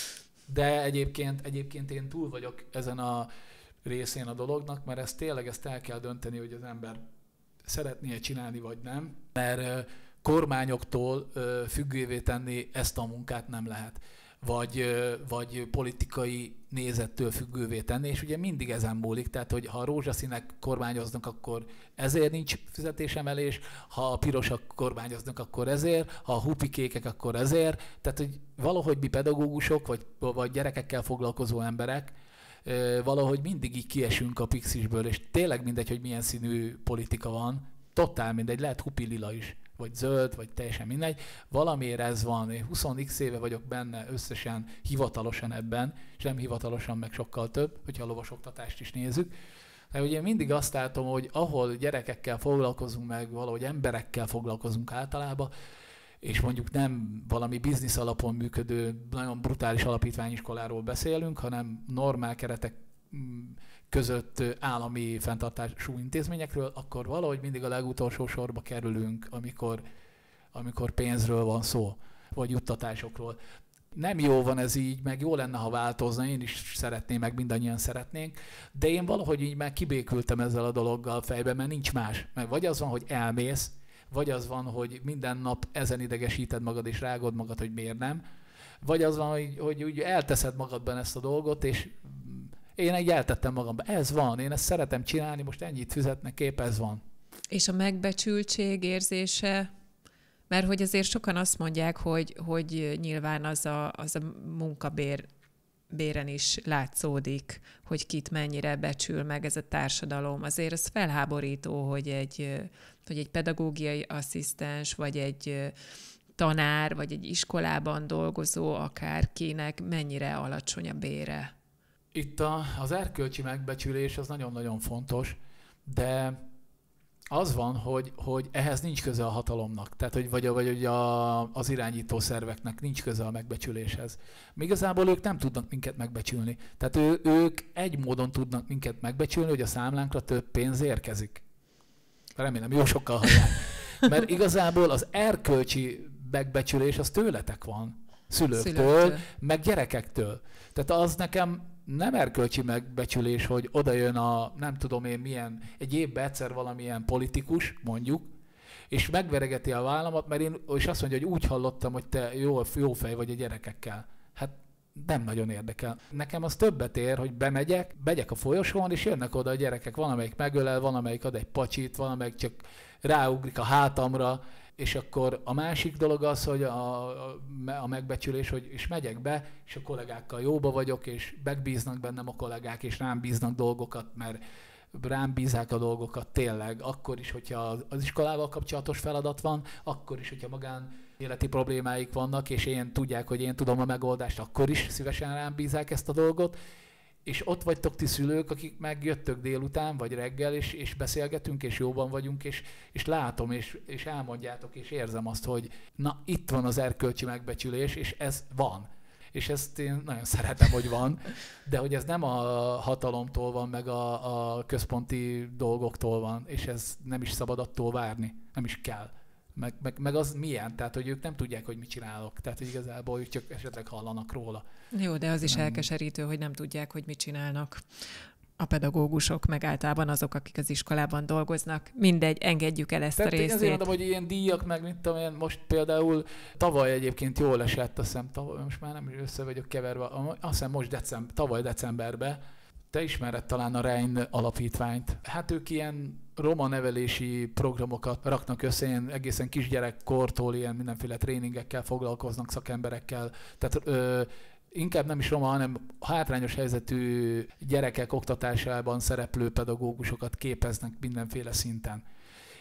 De egyébként, egyébként én túl vagyok ezen a részén a dolognak, mert ezt tényleg ezt el kell dönteni, hogy az ember szeretné csinálni, vagy nem. Mert kormányoktól függővé tenni ezt a munkát nem lehet. Vagy, vagy politikai nézettől függővé tenni, és ugye mindig ezen múlik, tehát hogy ha a rózsaszínek kormányoznak, akkor ezért nincs fizetésemelés, ha a pirosak kormányoznak, akkor ezért, ha a hupikékek, akkor ezért, tehát hogy valahogy mi pedagógusok, vagy, vagy gyerekekkel foglalkozó emberek, valahogy mindig így kiesünk a pixisből, és tényleg mindegy, hogy milyen színű politika van, totál mindegy, lehet hupi lila is, vagy zöld, vagy teljesen mindegy, valamiért ez van. Én húsz x éve vagyok benne összesen hivatalosan ebben, és nem hivatalosan meg sokkal több, hogyha a lovasoktatást is nézzük. De ugye mindig azt látom, hogy ahol gyerekekkel foglalkozunk meg, valahogy emberekkel foglalkozunk általában, és mondjuk nem valami biznisz alapon működő, nagyon brutális alapítványiskoláról beszélünk, hanem normál keretek között állami fenntartású intézményekről, akkor valahogy mindig a legutolsó sorba kerülünk, amikor, amikor pénzről van szó, vagy juttatásokról. Nem jó van ez így, meg jó lenne, ha változna, én is szeretném, meg mindannyian szeretnénk, de én valahogy így már kibékültem ezzel a dologgal fejben, mert nincs más. Mert vagy az van, hogy elmész, vagy az van, hogy minden nap ezen idegesíted magad, és rágod magad, hogy miért nem, vagy az van, hogy, hogy úgy elteszed magadban ezt a dolgot, és én egy eltettem magamba. Ez van, én ezt szeretem csinálni, most ennyit fizetnek, épp ez van. És a megbecsültség érzése, mert hogy azért sokan azt mondják, hogy, hogy nyilván az a, az a munkabér béren is látszódik, hogy kit mennyire becsül meg ez a társadalom. Azért az felháborító, hogy egy, hogy egy pedagógiai asszisztens, vagy egy tanár, vagy egy iskolában dolgozó akárkinek mennyire alacsony a bére. Itt a, az erkölcsi megbecsülés az nagyon-nagyon fontos, de az van, hogy, hogy ehhez nincs köze a hatalomnak, tehát hogy vagy, vagy hogy a, az irányító szerveknek nincs köze a megbecsüléshez. Igazából ők nem tudnak minket megbecsülni. Tehát ő, ők egy módon tudnak minket megbecsülni, hogy a számlánkra több pénz érkezik. Remélem, jó sokkal hallják. Mert igazából az erkölcsi megbecsülés az tőletek van, szülőktől, Szülőktől. meg gyerekektől. Tehát az nekem nem erkölcsi megbecsülés, hogy oda jön a, nem tudom én milyen, egy évben egyszer valamilyen politikus, mondjuk, és megveregeti a vállamat, mert én, és azt mondja, hogy úgy hallottam, hogy te jó, jó fej vagy a gyerekekkel. Hát nem nagyon érdekel. Nekem az többet ér, hogy bemegyek, megyek a folyosón, és jönnek oda a gyerekek, van amelyik megölel, van amelyik ad egy pacsit, van amelyik csak ráugrik a hátamra, és akkor a másik dolog az, hogy a, a megbecsülés, hogy és megyek be, és a kollégákkal jóba vagyok, és megbíznak bennem a kollégák, és rám bíznak dolgokat, mert rám bízák a dolgokat tényleg, akkor is, hogyha az iskolával kapcsolatos feladat van, akkor is, hogyha magán életi problémáik vannak, és én tudják, hogy én tudom a megoldást, akkor is szívesen rám bízák ezt a dolgot, és ott vagytok ti szülők, akik megjöttök délután, vagy reggel, és, és beszélgetünk, és jóban vagyunk, és, és látom, és, és elmondjátok, és érzem azt, hogy na, itt van az erkölcsi megbecsülés, és ez van. És ezt én nagyon szeretem, hogy van, de hogy ez nem a hatalomtól van, meg a, a központi dolgoktól van, és ez nem is szabad attól várni, nem is kell. Meg, meg, meg az milyen, tehát hogy ők nem tudják, hogy mit csinálok, tehát hogy igazából ők csak esetleg hallanak róla. Jó, de az is nem... elkeserítő, hogy nem tudják, hogy mit csinálnak a pedagógusok, meg általában azok, akik az iskolában dolgoznak. Mindegy, engedjük el ezt tehát a részét. Azért mondom, hogy ilyen díjak, meg mint tudom én, most például tavaly egyébként jól esett, azt hiszem, tavaly, most már nem is össze vagyok keverve, azt hiszem most december, tavaly decemberben, te ismered talán a Rein alapítványt. Hát ők ilyen roma nevelési programokat raknak össze, ilyen egészen kisgyerekkortól ilyen mindenféle tréningekkel foglalkoznak, szakemberekkel. Tehát ö, inkább nem is roma, hanem hátrányos helyzetű gyerekek oktatásában szereplő pedagógusokat képeznek mindenféle szinten.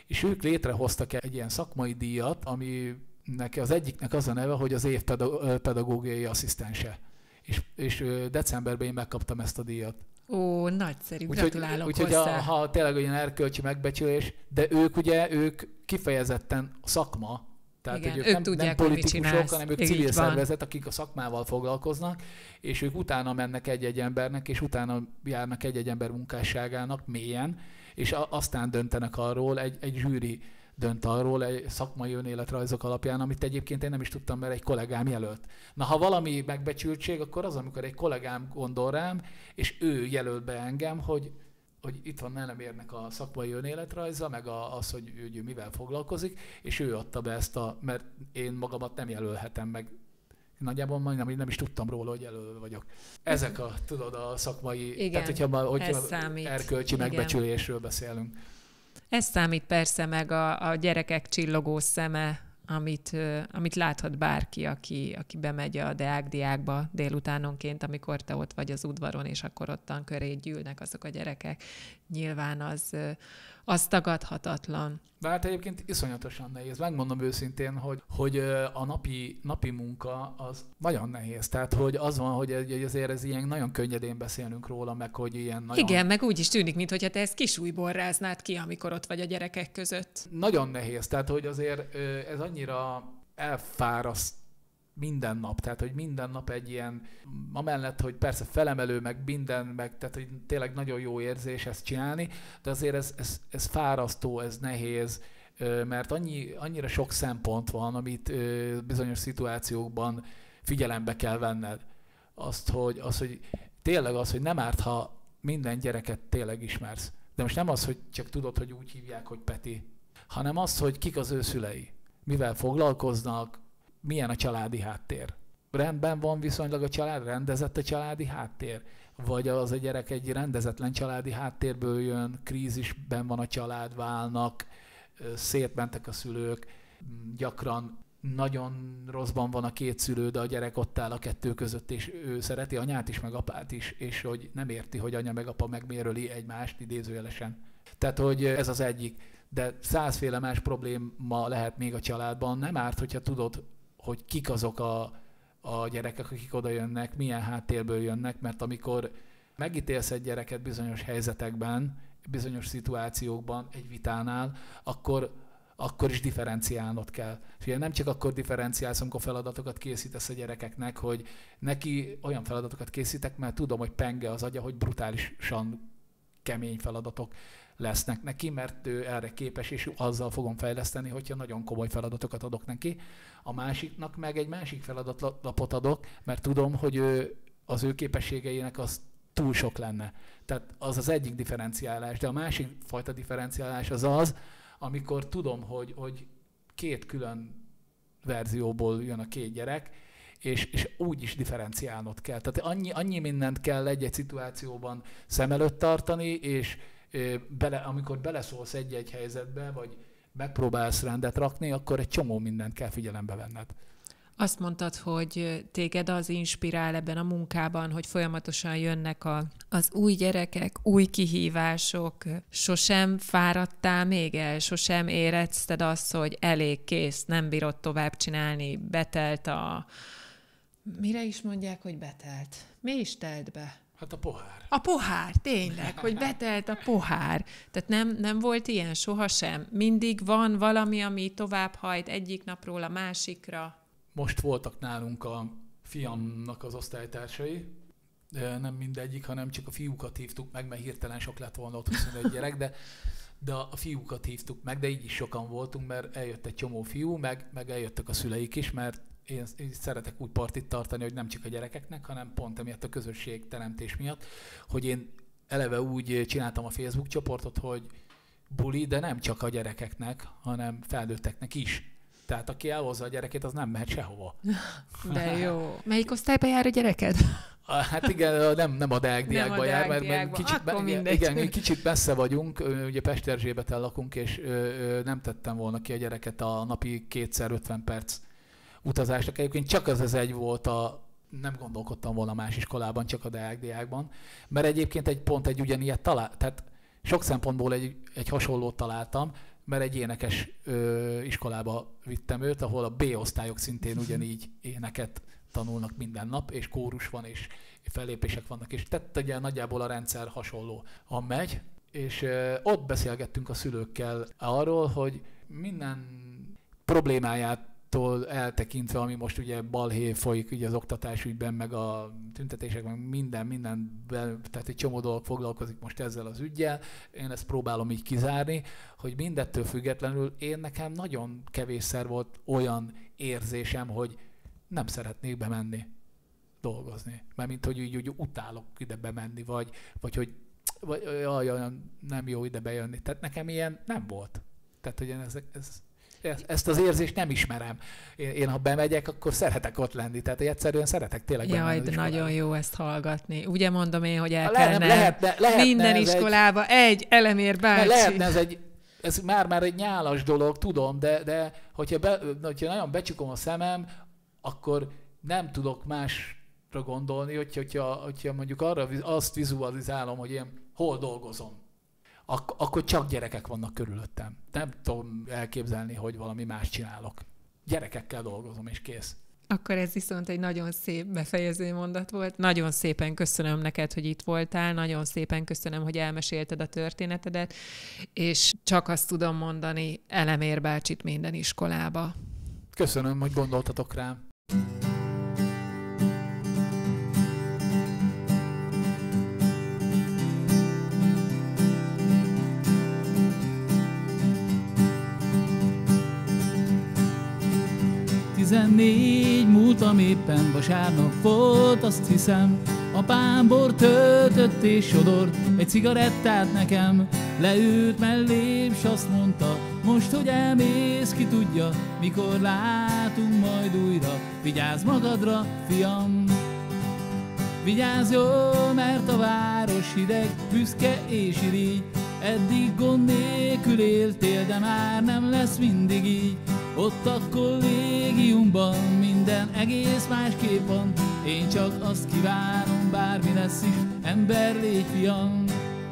és ők létrehoztak egy ilyen szakmai díjat, aminek az egyiknek az a neve, hogy az év pedagógiai asszisztense. És, és decemberben én megkaptam ezt a díjat. Ó, nagyszerű, gratulálok úgyhogy, hozzá. Úgyhogy ha, ha tényleg olyan erkölcsi megbecsülés, de ők ugye, ők kifejezetten szakma, tehát igen, ők, ők nem, tudják, nem politikusok, hanem ők így civil van. szervezet, akik a szakmával foglalkoznak, és ők utána mennek egy-egy embernek, és utána járnak egy-egy ember munkásságának mélyen, és a, aztán döntenek arról, egy, egy zsűri dönt arról egy szakmai önéletrajzok alapján, amit egyébként én nem is tudtam, mert egy kollégám jelölt. Na, ha valami megbecsültség, akkor az, amikor egy kollégám gondol rám, és ő jelölt be engem, hogy, hogy itt van Nelemérnek a szakmai önéletrajza, meg a, az, hogy ő, ő mivel foglalkozik, és ő adta be ezt a, mert én magamat nem jelölhetem meg. Nagyjából majdnem nem is tudtam róla, hogy jelölő vagyok. Ezek a, tudod, a szakmai, igen, tehát hogyha, hogyha számít. erkölcsi igen. megbecsülésről beszélünk. Ez számít persze, meg a, a gyerekek csillogó szeme, amit, amit láthat bárki, aki, aki bemegy a deák-diákba délutánonként, amikor te ott vagy az udvaron, és akkor ottan köré gyűlnek azok a gyerekek. Nyilván az, az tagadhatatlan. De hát egyébként iszonyatosan nehéz. Megmondom őszintén, hogy, hogy a napi, napi munka az nagyon nehéz. Tehát, hogy az van, hogy azért ez ilyen nagyon könnyedén beszélnünk róla, meg hogy ilyen nagyon... Igen, meg úgy is tűnik, mintha te ezt kisújból ráznád ki, amikor ott vagy a gyerekek között. Nagyon nehéz. Tehát, hogy azért ez annyira elfáraszt minden nap, tehát hogy minden nap egy ilyen, amellett, hogy persze felemelő, meg minden, meg, tehát hogy tényleg nagyon jó érzés ezt csinálni, de azért ez, ez, ez fárasztó, ez nehéz, mert annyi, annyira sok szempont van, amit bizonyos szituációkban figyelembe kell venned. Azt, hogy, az, hogy tényleg az, hogy nem árt, ha minden gyereket tényleg ismersz. De most nem az, hogy csak tudod, hogy úgy hívják, hogy Peti, hanem az, hogy kik az ő szülei, mivel foglalkoznak, milyen a családi háttér. Rendben van viszonylag a család, rendezett a családi háttér? Vagy az a gyerek egy rendezetlen családi háttérből jön, krízisben van a család, válnak, szétmentek a szülők, gyakran nagyon rosszban van a két szülő, de a gyerek ott áll a kettő között, és ő szereti anyát is, meg apát is, és hogy nem érti, hogy anya meg apa megméröli egymást idézőjelesen. Tehát, hogy ez az egyik. De százféle más probléma lehet még a családban. Nem árt, hogyha tudod, hogy kik azok a, a gyerekek, akik oda jönnek, milyen háttérből jönnek, mert amikor megítélsz egy gyereket bizonyos helyzetekben, bizonyos szituációkban, egy vitánál, akkor, akkor is differenciálnod kell. És ugye nem csak akkor differenciálsz, amikor feladatokat készítesz a gyerekeknek, hogy neki olyan feladatokat készítek, mert tudom, hogy penge az agya, hogy brutálisan kemény feladatok lesznek neki, mert ő erre képes, és azzal fogom fejleszteni, hogyha nagyon komoly feladatokat adok neki. A másiknak meg egy másik feladatlapot adok, mert tudom, hogy ő, az ő képességeinek az túl sok lenne. Tehát az az egyik differenciálás, de a másik fajta differenciálás az az, amikor tudom, hogy, hogy két külön verzióból jön a két gyerek, és, és úgy is differenciálnod kell. Tehát annyi, annyi mindent kell egy-egy szituációban szem előtt tartani, és Bele, amikor beleszólsz egy-egy helyzetbe, vagy megpróbálsz rendet rakni, akkor egy csomó mindent kell figyelembe venned. Azt mondtad, hogy téged az inspirál ebben a munkában, hogy folyamatosan jönnek a, az új gyerekek, új kihívások. Sosem fáradtál még el? Sosem érezted azt, hogy elég, kész, nem bírod tovább csinálni, betelt a... Mire is mondják, hogy betelt? Mi is telt be? Hát a pohár. A pohár, tényleg, hogy betelt a pohár. Tehát nem, nem volt ilyen sohasem. Mindig van valami, ami tovább hajt egyik napról a másikra. Most voltak nálunk a fiamnak az osztálytársai, de nem mindegyik, hanem csak a fiúkat hívtuk meg, mert hirtelen sok lett volna ott huszonegy gyerek, de, de a fiúkat hívtuk meg, de így is sokan voltunk, mert eljött egy csomó fiú, meg, meg eljöttek a szüleik is, mert én, én szeretek úgy partit tartani, hogy nem csak a gyerekeknek, hanem pont emiatt a közösségteremtés miatt, hogy én eleve úgy csináltam a Facebook csoportot, hogy buli, de nem csak a gyerekeknek, hanem felnőtteknek is. Tehát aki elhozza a gyerekét, az nem mehet sehova. De jó. Melyik osztályba jár a gyereked? Hát igen, nem, nem a deák-diákba jár, mert, mert kicsit, igen, igen, kicsit messze vagyunk, ugye Pesterzsébeten lakunk, és ö, ö, nem tettem volna ki a gyereket a napi kétszer ötven perc utazásnak. Egyébként csak az az egy volt, a, nem gondolkodtam volna más iskolában, csak a deák-diákban, mert egyébként egy pont egy ugyanilyet talál, tehát sok szempontból egy, egy hasonlót találtam, mert egy énekes ö, iskolába vittem őt, ahol a B-osztályok szintén ugyanígy éneket tanulnak minden nap, és kórus van, és fellépések vannak, és tett ugye nagyjából a rendszer hasonló, ha megy, és ö, ott beszélgettünk a szülőkkel arról, hogy minden problémájától eltekintve, ami most ugye balhé folyik ugye az oktatásügyben, meg a tüntetések, meg minden, minden, tehát egy csomó dolog foglalkozik most ezzel az üggyel. Én ezt próbálom így kizárni, hogy mindettől függetlenül én nekem nagyon kevésszer volt olyan érzésem, hogy nem szeretnék bemenni dolgozni. Mert mint hogy úgy, úgy utálok ide bemenni, vagy, vagy hogy vagy, jaj, olyan nem jó ide bejönni. Tehát nekem ilyen nem volt. Tehát, hogy ez, ez Ezt az érzést nem ismerem. Én, én ha bemegyek, akkor szeretek ott lenni. Tehát egyszerűen szeretek tényleg Jaj, bemenni. Jaj, de nagyon jó ezt hallgatni. Ugye mondom én, hogy el Le, kellene lehetne, lehetne minden iskolába egy, egy Elemér bácsi. Lehetne ez egy, ez már, már egy nyálas dolog, tudom, de, de hogyha, be, hogyha nagyon becsukom a szemem, akkor nem tudok másra gondolni, hogyha, hogyha, hogyha mondjuk arra azt vizualizálom, hogy én hol dolgozom. Ak- akkor csak gyerekek vannak körülöttem. Nem tudom elképzelni, hogy valami más csinálok. Gyerekekkel dolgozom, és kész. Akkor ez viszont egy nagyon szép befejező mondat volt. Nagyon szépen köszönöm neked, hogy itt voltál, nagyon szépen köszönöm, hogy elmesélted a történetedet, és csak azt tudom mondani, Elemér bácsit minden iskolába. Köszönöm, hogy gondoltatok rám. tizennégy múltam éppen, vasárnap volt, azt hiszem. Apám bort töltött és sodort egy cigarettát nekem. Leült mellém, s azt mondta, most, hogy elmész, ki tudja, mikor látunk majd újra. Vigyázz magadra, fiam! Vigyázz jól, mert a város hideg, büszke és irigy. Eddig gond nélkül éltél, de már nem lesz mindig így. Ott a kollégiumban minden egész másképp van. Én csak azt kívánom, bármi lesz is, ember légy, fiam.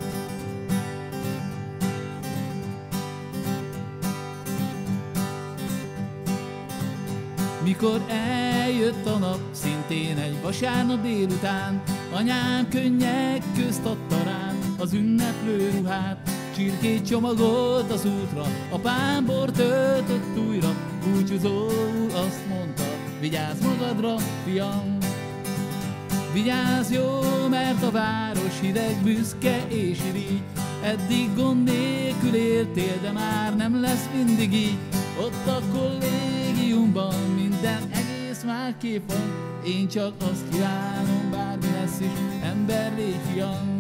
Mikor eljött a nap, szintén egy vasárnap délután, anyám könnyek közt adta rám az ünneplő ruhát. Csirkét csomagolt az útra, apám bort töltött újra, búcsúzóul azt mondta, vigyázz magadra, fiam. Vigyázz jó, mert a város hideg, büszke és irigy. Eddig gond nélkül éltél, de már nem lesz mindig így. Ott a kollégiumban minden egész másképp van. Én csak azt kívánom, bármi lesz is, ember légy, fiam.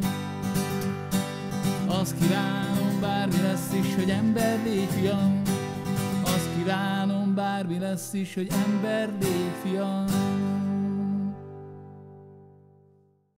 Azt kívánom, bármi lesz is, hogy ember légy, fiam. Azt kívánom, bármi lesz is, hogy ember légy, fiam.